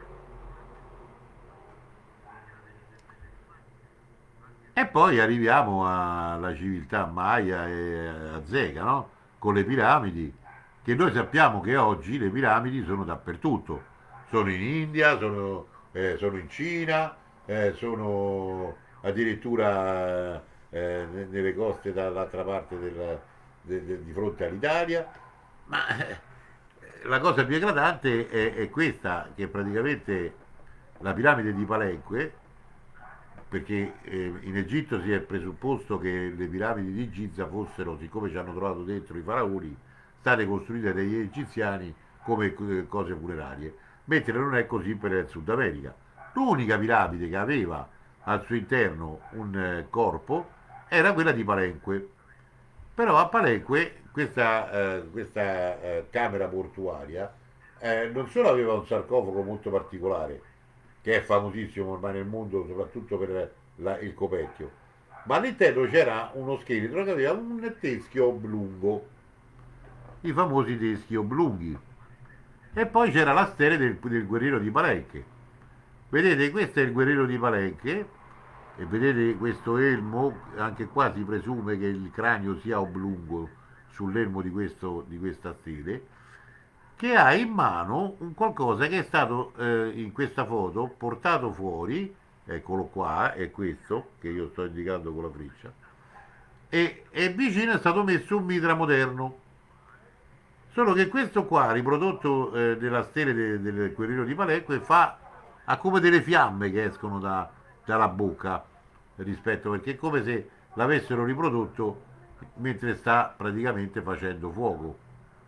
E poi arriviamo alla civiltà Maya e Azteca, no? Con le piramidi, che noi sappiamo che oggi le piramidi sono dappertutto. Sono in India, sono, eh, sono in Cina, eh, sono addirittura eh, nelle coste dall'altra parte del- de- de- di fronte all'Italia. Ma eh, la cosa più eclatante è, è questa, che praticamente la piramide di Palenque, perché eh, in Egitto si è presupposto che le piramidi di Giza fossero, siccome ci hanno trovato dentro i faraoni, state costruite dagli egiziani come eh, cose funerarie, mentre non è così per il Sud America. L'unica piramide che aveva al suo interno un eh, corpo era quella di Palenque, però a Palenque questa, eh, questa eh, camera portuaria eh, non solo aveva un sarcofago molto particolare, che è famosissimo ormai nel mondo soprattutto per la- il coperchio, ma all'interno c'era uno scheletro che aveva un teschio oblungo, i famosi teschi oblunghi, e poi c'era la stele del, del guerriero di Palenque. Vedete, questo è il guerriero di Palenque, e vedete questo elmo, anche qua si presume che il cranio sia oblungo sull'elmo di, questo, di questa stele, che ha in mano un qualcosa che è stato eh, in questa foto portato fuori, eccolo qua, è questo che io sto indicando con la freccia, e, e vicino è stato messo un mitra moderno. Solo che questo qua, riprodotto eh, nella stele de- del Guerriero di Palenque, fa, ha come delle fiamme che escono da- dalla bocca rispetto, perché è come se l'avessero riprodotto mentre sta praticamente facendo fuoco.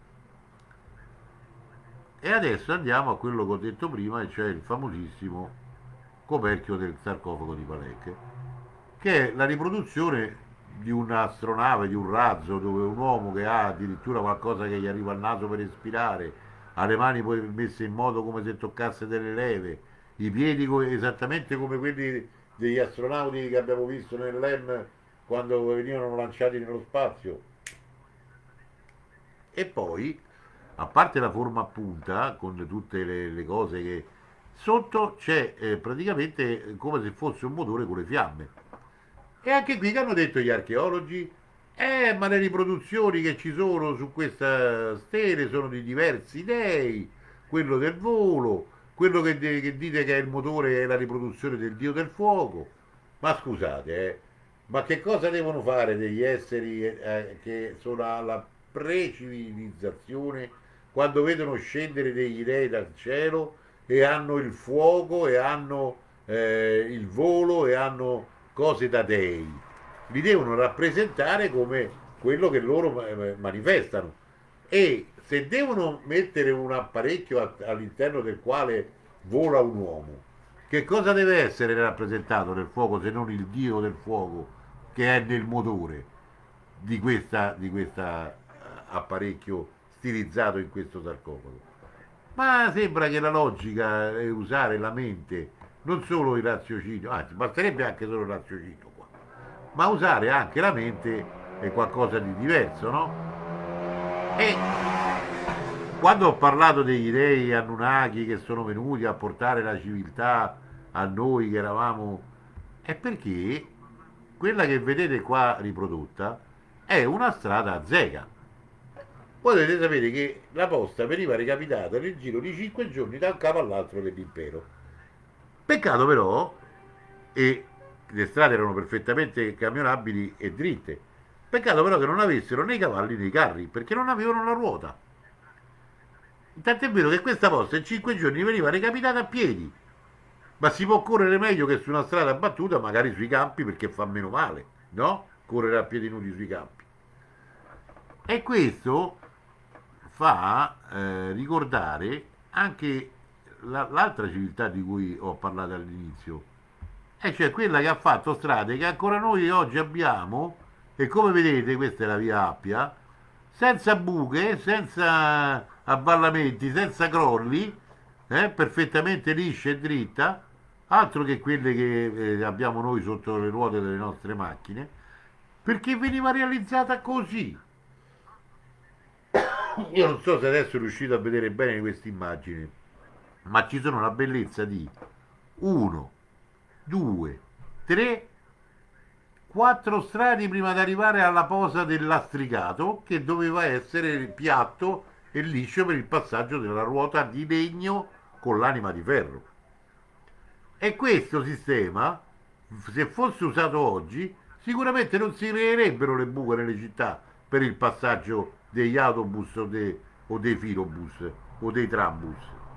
E adesso andiamo a quello che ho detto prima, e cioè il famosissimo coperchio del sarcofago di Palenque, che è la riproduzione di un'astronave, di un razzo, dove un uomo che ha addirittura qualcosa che gli arriva al naso per respirare, ha le mani poi messe in modo come se toccasse delle leve, i piedi co- esattamente come quelli degli astronauti che abbiamo visto nell'E M quando venivano lanciati nello spazio. E poi, a parte la forma a punta, con tutte le, le cose che... Sotto c'è eh, praticamente come se fosse un motore con le fiamme. E anche qui che hanno detto gli archeologi? Eh, ma le riproduzioni che ci sono su questa stele sono di diversi dei, quello del volo, quello che, de- che dite che è il motore è la riproduzione del dio del fuoco. Ma scusate, eh, ma che cosa devono fare degli esseri eh, che sono alla precivilizzazione quando vedono scendere degli dei dal cielo e hanno il fuoco e hanno eh, il volo e hanno cose da dei? Li devono rappresentare come quello che loro eh, manifestano. E se devono mettere un apparecchio all'interno del quale vola un uomo, che cosa deve essere rappresentato nel fuoco se non il dio del fuoco che è nel motore di questa, di questa apparecchio stilizzato in questo sarcofago? Ma sembra che la logica è usare la mente, non solo il raziocinio, anzi basterebbe anche solo il raziocinio qua, ma usare anche la mente è qualcosa di diverso, no? E quando ho parlato degli dei Anunnaki che sono venuti a portare la civiltà a noi che eravamo, è perché quella che vedete qua riprodotta è una strada a zega. Voi dovete sapere che la posta veniva recapitata nel giro di cinque giorni da un capo all'altro dell'impero. Peccato però, e le strade erano perfettamente camminabili e dritte, peccato però che non avessero né i cavalli né i carri, perché non avevano la ruota. Tant'è vero che questa posta in cinque giorni veniva recapitata a piedi, ma si può correre meglio che su una strada battuta, magari sui campi perché fa meno male, no? Correre a piedi nudi sui campi. E questo fa eh, ricordare anche la- l'altra civiltà di cui ho parlato all'inizio, e cioè quella che ha fatto strade che ancora noi oggi abbiamo, e come vedete questa è la via Appia, senza buche, senza avvallamenti, senza crolli, eh, perfettamente liscia e dritta, altro che quelle che eh, abbiamo noi sotto le ruote delle nostre macchine, perché veniva realizzata così. Io non so se adesso riuscite a vedere bene questa immagine, ma ci sono la bellezza di uno, due, tre, quattro strati prima di arrivare alla posa del lastricato che doveva essere piatto e liscio per il passaggio della ruota di legno con l'anima di ferro. E questo sistema, se fosse usato oggi, sicuramente non si creerebbero le buche nelle città per il passaggio degli autobus o, dei, o dei filobus o dei trambus.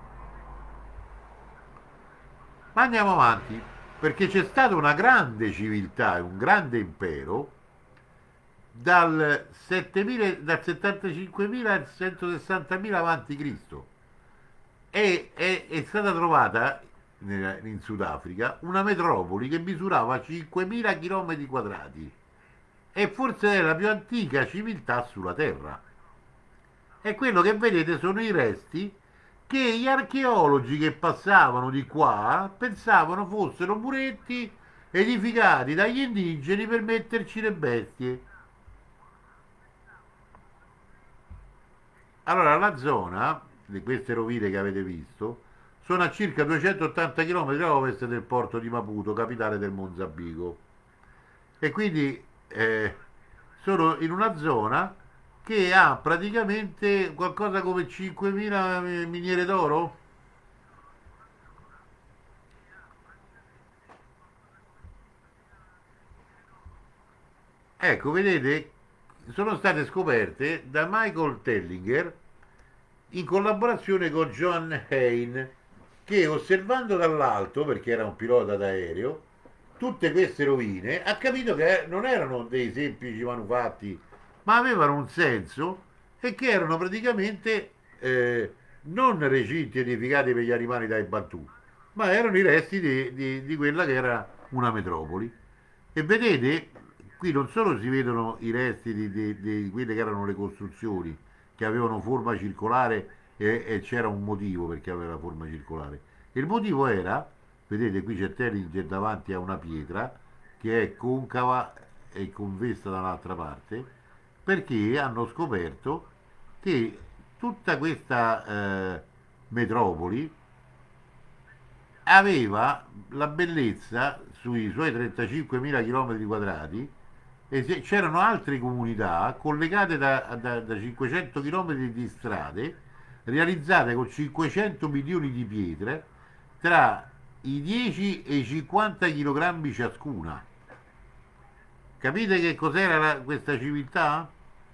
Ma andiamo avanti, perché c'è stata una grande civiltà e un grande impero dal, settemila, dal settantacinquemila al centosessantamila avanti Cristo e è, è stata trovata in Sudafrica una metropoli che misurava cinquemila chilometri quadrati e forse è la più antica civiltà sulla Terra. E quello che vedete sono i resti che gli archeologi che passavano di qua pensavano fossero muretti edificati dagli indigeni per metterci le bestie. Allora, la zona di queste rovine che avete visto sono a circa duecentottanta chilometri a ovest del porto di Maputo, capitale del Mozambico. E quindi eh, sono in una zona che ha praticamente qualcosa come cinquemila miniere d'oro. Ecco, vedete, sono state scoperte da Michael Tellinger in collaborazione con John Hein, che osservando dall'alto, perché era un pilota d'aereo, tutte queste rovine, ha capito che non erano dei semplici manufatti, ma avevano un senso e che erano praticamente eh, non recinti edificati per gli animali dai Bantù, ma erano i resti di, di- di quella che era una metropoli. E vedete, qui non solo si vedono i resti di, di- di quelle che erano le costruzioni, che avevano forma circolare e, e c'era un motivo perché aveva la forma circolare. Il motivo era, vedete qui c'è Tellinger davanti a una pietra che è concava e convessa dall'altra parte, perché hanno scoperto che tutta questa eh, metropoli aveva la bellezza sui suoi trentacinquemila chilometri quadrati e se- c'erano altre comunità collegate da, da- da cinquecento chilometri di strade realizzate con cinquecento milioni di pietre tra i dieci e i cinquanta chilogrammi ciascuna. Capite che cos'era la- questa civiltà?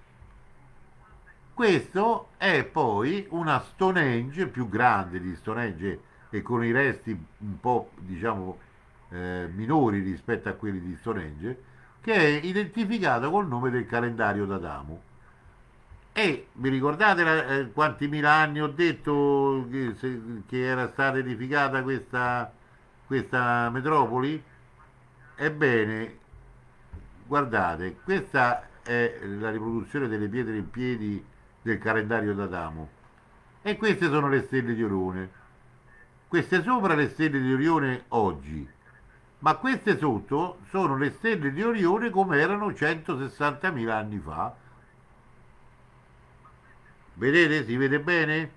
Questo è poi una Stonehenge più grande di Stonehenge e con i resti un po' diciamo eh, minori rispetto a quelli di Stonehenge, che è identificata col nome del calendario d'Adamo. E vi ricordate la- eh, quanti mila anni ho detto che, se- che era stata edificata questa, questa metropoli? Ebbene, guardate, questa è la riproduzione delle pietre in piedi del calendario d'Adamo e queste sono le stelle di Orione. Queste sopra le stelle di Orione oggi, ma queste sotto sono le stelle di Orione come erano centosessantamila anni fa. Vedete? Si vede bene?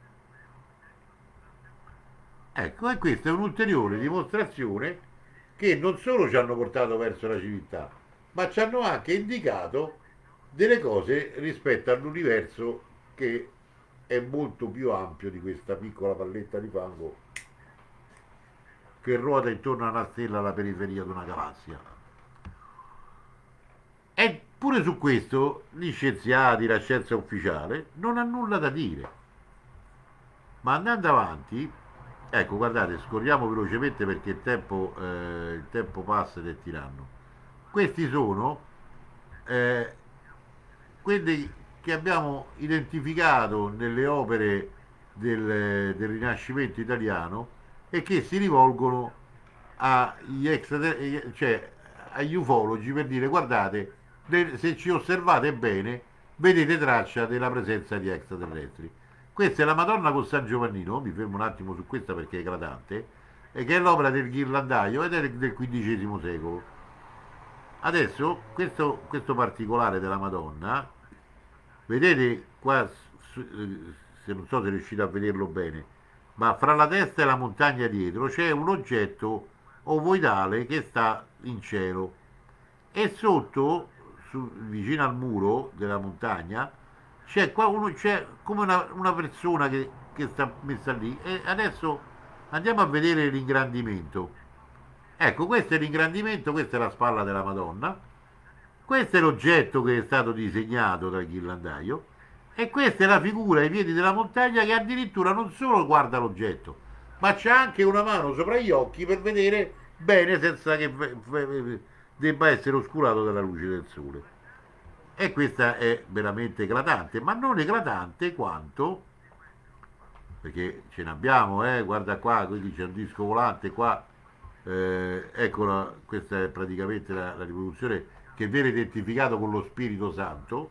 Ecco, e questa è un'ulteriore dimostrazione che non solo ci hanno portato verso la civiltà, ma ci hanno anche indicato delle cose rispetto all'universo che è molto più ampio di questa piccola palletta di fango che ruota intorno a una stella alla periferia di una galassia. E pure su questo gli scienziati, la scienza ufficiale, non ha nulla da dire. Ma andando avanti, ecco, guardate, scorriamo velocemente perché il tempo, eh, il tempo passa ed è tiranno. Questi sono eh, quelli che abbiamo identificato nelle opere del, del Rinascimento italiano e che si rivolgono agli, extrater- cioè, agli ufologi per dire guardate, se ci osservate bene vedete traccia della presenza di extraterrestri. Questa è la Madonna con San Giovannino, mi fermo un attimo su questa perché è eclatante, e che è l'opera del ghirlandaio ed è del quindicesimo secolo. Adesso questo, questo particolare della Madonna, vedete qua, se non so se riuscite a vederlo bene, ma fra la testa e la montagna dietro c'è un oggetto ovoidale che sta in cielo e sotto, su, vicino al muro della montagna, c'è, qua uno, c'è come una, una persona che, che sta messa lì e adesso andiamo a vedere l'ingrandimento. Ecco, questo è l'ingrandimento, questa è la spalla della Madonna, questo è l'oggetto che è stato disegnato dal ghirlandaio e questa è la figura ai piedi della montagna che addirittura non solo guarda l'oggetto, ma c'è anche una mano sopra gli occhi per vedere bene senza che debba essere oscurato dalla luce del sole. E questa è veramente eclatante, ma non eclatante quanto, perché ce ne abbiamo, eh, guarda qua, quindi c'è un disco volante qua, eh, eccola, questa è praticamente la, la rivoluzione che viene identificato con lo Spirito Santo,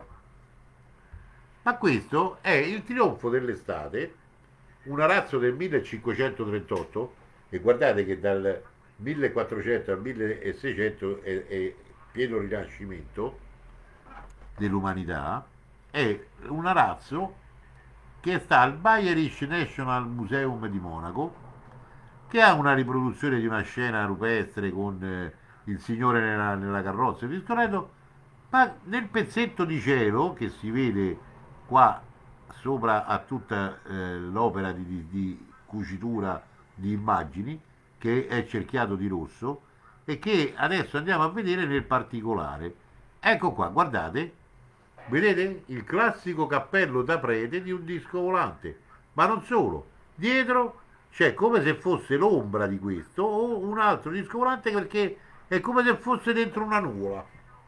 ma questo è il trionfo dell'estate, un arazzo del millecinquecentotrentotto, e guardate che dal millequattrocento al milleseicento è, è pieno rinascimento dell'umanità, è un arazzo che sta al Bayerisch National Museum di Monaco, che ha una riproduzione di una scena rupestre con eh, il Signore nella, nella carrozza di discorrendo, ma nel pezzetto di cielo che si vede qua sopra a tutta eh, l'opera di, di, di cucitura di immagini, che è cerchiato di rosso e che adesso andiamo a vedere nel particolare. Ecco qua, guardate, vedete il classico cappello da prete di un disco volante, ma non solo, dietro c'è come se fosse l'ombra di questo o un altro disco volante perché è come se fosse dentro una nuvola.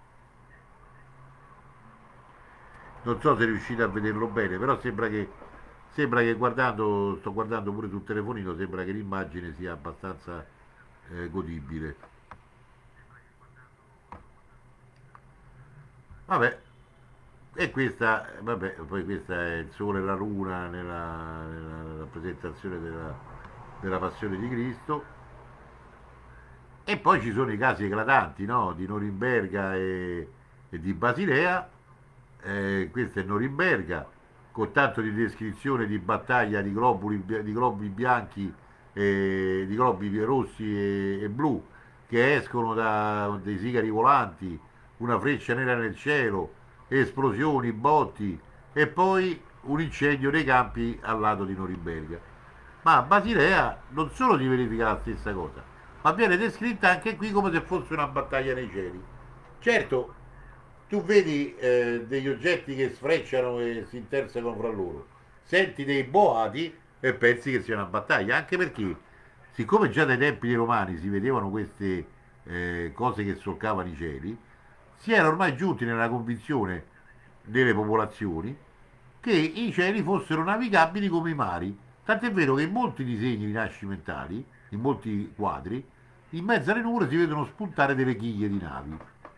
Non so se riuscite a vederlo bene, però sembra che, sembra che guardando, sto guardando pure sul telefonino, sembra che l'immagine sia abbastanza eh, godibile. Vabbè, e questa, vabbè, poi questa è il sole e la luna nella, nella rappresentazione della, della passione di Cristo. E poi ci sono i casi eclatanti, no? Di Norimberga e, e di Basilea. Eh, questa è Norimberga, con tanto di descrizione di battaglia di globuli, di globi bianchi, e, di globi rossi e, e blu che escono da dei sigari volanti, una freccia nera nel cielo, esplosioni, botti e poi un incendio nei campi al lato di Norimberga. Ma a Basilea non solo si verifica la stessa cosa, ma viene descritta anche qui come se fosse una battaglia nei cieli. Certo, tu vedi eh, degli oggetti che sfrecciano e si intersecano fra loro, senti dei boati e pensi che sia una battaglia, anche perché, siccome già dai tempi dei Romani si vedevano queste eh, cose che solcavano i cieli, si era ormai giunti nella convinzione delle popolazioni che i cieli fossero navigabili come i mari. Tant'è vero che in molti disegni rinascimentali, in molti quadri, in mezzo alle nuvole si vedono spuntare delle chiglie di navi.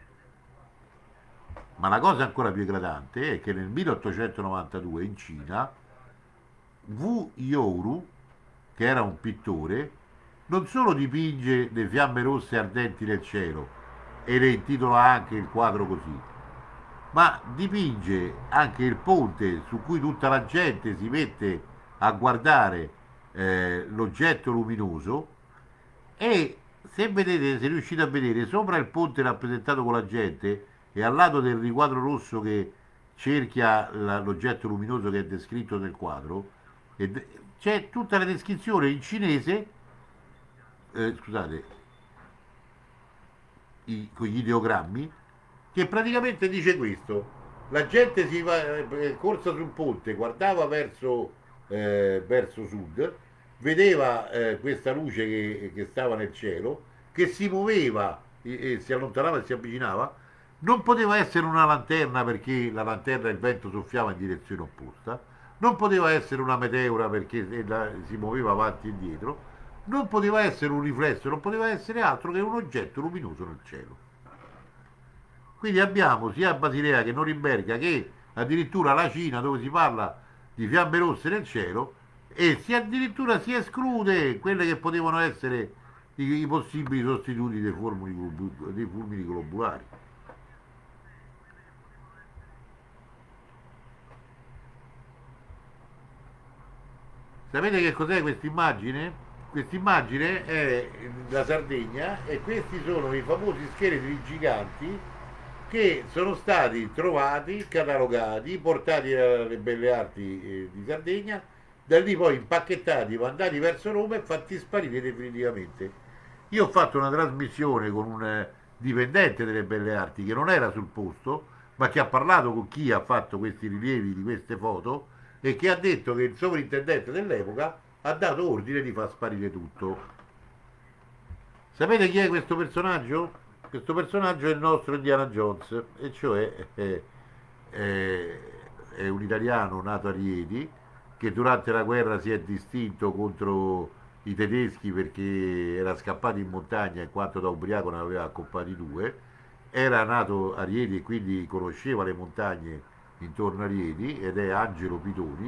Ma la cosa ancora più eclatante è che nel milleottocentonovantadue in Cina Wu Youru, che era un pittore, non solo dipinge le fiamme rosse ardenti nel cielo e le intitola anche il quadro così, ma dipinge anche il ponte su cui tutta la gente si mette a guardare eh, l'oggetto luminoso. E se vedete, se riuscite a vedere, sopra il ponte rappresentato con la gente e al lato del riquadro rosso che cerchia la- l'oggetto luminoso che è descritto nel quadro, e de- c'è tutta la descrizione in cinese, eh, scusate, i- con gli ideogrammi, che praticamente dice questo. La gente si va, eh, corsa sul ponte, guardava verso, eh, verso sud, vedeva eh, questa luce che, che stava nel cielo, che si muoveva e, e si allontanava e si avvicinava. Non poteva essere una lanterna perché la lanterna il vento soffiava in direzione opposta, non poteva essere una meteora perché la- si muoveva avanti e indietro, non poteva essere un riflesso, non poteva essere altro che un oggetto luminoso nel cielo. Quindi abbiamo sia a Basilea che Norimberga che addirittura la Cina dove si parla di fiamme rosse nel cielo e si addirittura si esclude quelle che potevano essere i, i possibili sostituti dei, formuli globu- dei fulmini globulari. Sapete che cos'è questa immagine? Questa immagine è la Sardegna e questi sono i famosi scheletri giganti che sono stati trovati, catalogati, portati alle Belle Arti eh, di Sardegna, da lì poi impacchettati, mandati verso Roma e fatti sparire definitivamente. Io ho fatto una trasmissione con un eh, dipendente delle Belle Arti che non era sul posto, ma che ha parlato con chi ha fatto questi rilievi di queste foto e che ha detto che il sovrintendente dell'epoca ha dato ordine di far sparire tutto. Sapete chi è questo personaggio? Questo personaggio è il nostro Indiana Jones, e cioè è, è- è un italiano nato a Rieti che durante la guerra si è distinto contro i tedeschi perché era scappato in montagna in quanto da ubriaco ne aveva accoppati due, era nato a Rieti e quindi conosceva le montagne intorno a Rieti ed è Angelo Pitoni,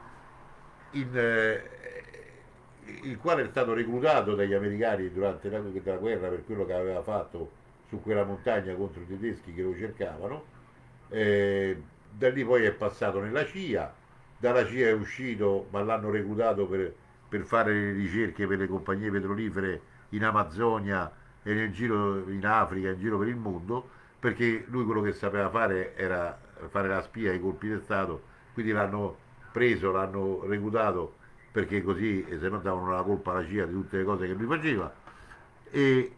in, eh, il quale è stato reclutato dagli americani durante la, la guerra per quello che aveva fatto su quella montagna contro i tedeschi che lo cercavano. Eh, da lì poi è passato nella C I A, dalla C I A è uscito, ma l'hanno reclutato per, per fare le ricerche per le compagnie petrolifere in Amazzonia e nel giro in Africa, in giro per il mondo, perché lui quello che sapeva fare era fare la spia ai colpi di Stato, quindi l'hanno preso, l'hanno reclutato perché così eh, se no davano la colpa alla C I A di tutte le cose che lui faceva. E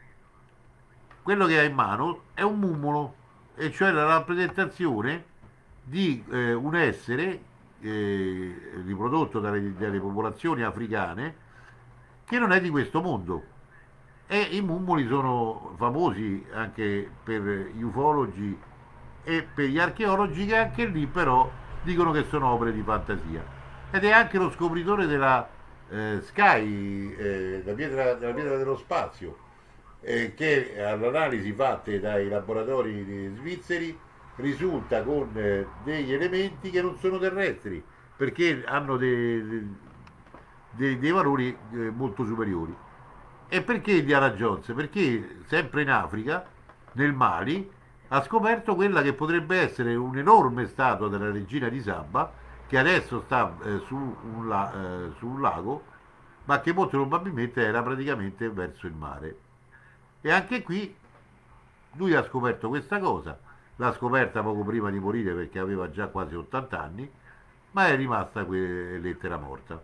quello che ha in mano è un mummolo, e cioè la rappresentazione di eh, un essere eh, riprodotto dalle, dalle popolazioni africane che non è di questo mondo. E i mummoli sono famosi anche per gli ufologi e per gli archeologi che anche lì però dicono che sono opere di fantasia. Ed è anche lo scopritore della eh, Sky, eh, la pietra, della pietra dello spazio, eh, che all'analisi fatte dai laboratori svizzeri risulta con eh, degli elementi che non sono terrestri, perché hanno dei, dei, dei valori eh, molto superiori. E perché Indiana Jones? Perché sempre in Africa, nel Mali, ha scoperto quella che potrebbe essere un'enorme statua della regina di Saba, che adesso sta eh, su, un la- eh, su un lago, ma che molto probabilmente era praticamente verso il mare. E anche qui lui ha scoperto questa cosa, l'ha scoperta poco prima di morire perché aveva già quasi ottanta anni, ma è rimasta que- lettera morta.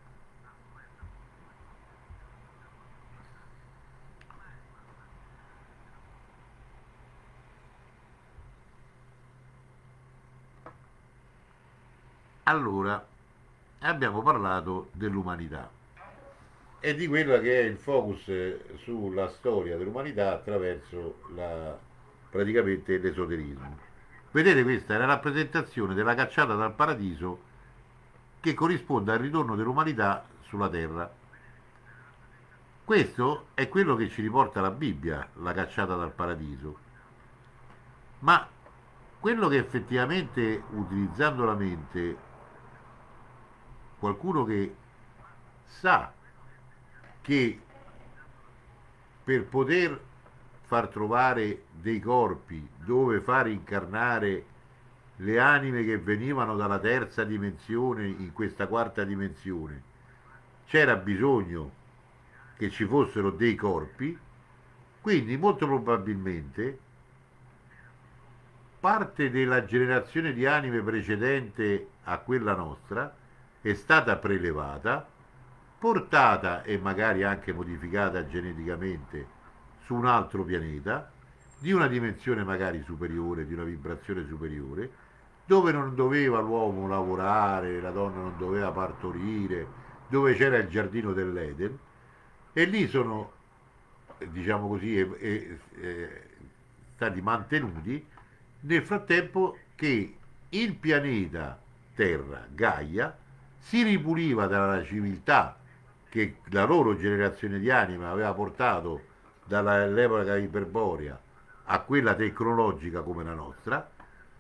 Allora, abbiamo parlato dell'umanità e di quello che è il focus eh, sulla storia dell'umanità attraverso la, praticamente l'esoterismo. Vedete, questa è la rappresentazione della cacciata dal paradiso che corrisponde al ritorno dell'umanità sulla terra. Questo è quello che ci riporta la Bibbia, la cacciata dal paradiso. Ma quello che effettivamente, utilizzando la mente, qualcuno che sa che per poter far trovare dei corpi dove far incarnare le anime che venivano dalla terza dimensione in questa quarta dimensione, c'era bisogno che ci fossero dei corpi, quindi molto probabilmente parte della generazione di anime precedente a quella nostra è stata prelevata, portata e magari anche modificata geneticamente su un altro pianeta, di una dimensione magari superiore, di una vibrazione superiore, dove non doveva l'uomo lavorare, la donna non doveva partorire, dove c'era il giardino dell'Eden, e lì sono, diciamo così, eh, eh, eh, stati mantenuti nel frattempo che il pianeta Terra, Gaia, si ripuliva dalla civiltà che la loro generazione di anima aveva portato dall'epoca iperborea a quella tecnologica come la nostra,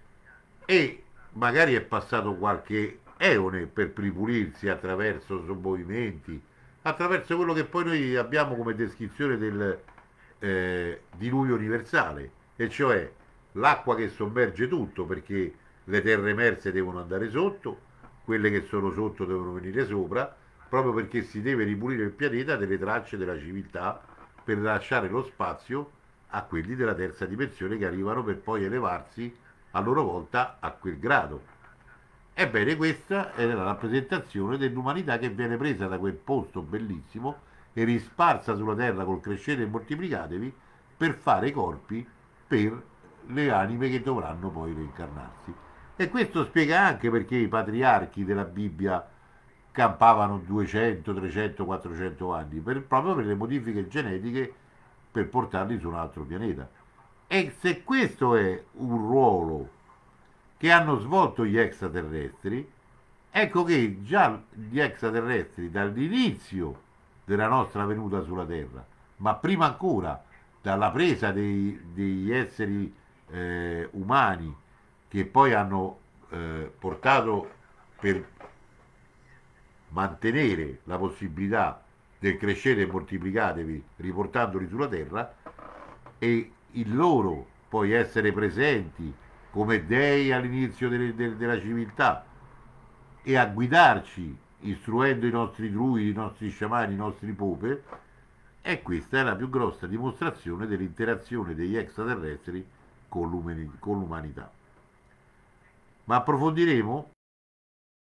e magari è passato qualche eone per ripulirsi attraverso movimenti, attraverso quello che poi noi abbiamo come descrizione del eh, diluvio universale, e cioè l'acqua che sommerge tutto, perché le terre emerse devono andare sotto, quelle che sono sotto devono venire sopra, proprio perché si deve ripulire il pianeta delle tracce della civiltà per lasciare lo spazio a quelli della terza dimensione che arrivano per poi elevarsi a loro volta a quel grado. Ebbene, questa è la rappresentazione dell'umanità che viene presa da quel posto bellissimo e risparsa sulla terra col crescere e moltiplicatevi per fare i corpi per le anime che dovranno poi reincarnarsi. E questo spiega anche perché i patriarchi della Bibbia campavano duecento, trecento, quattrocento anni, per, proprio per le modifiche genetiche per portarli su un altro pianeta. E se questo è un ruolo che hanno svolto gli extraterrestri, ecco che già gli extraterrestri dall'inizio della nostra venuta sulla Terra, ma prima ancora dalla presa dei, degli esseri eh, umani che poi hanno eh, portato per mantenere la possibilità del crescere e moltiplicatevi riportandoli sulla terra, e il loro poi essere presenti come dei all'inizio delle, de, della civiltà e a guidarci istruendo i nostri druidi, i nostri sciamani, i nostri pope, e questa è la più grossa dimostrazione dell'interazione degli extraterrestri con, con l'umanità. Ma approfondiremo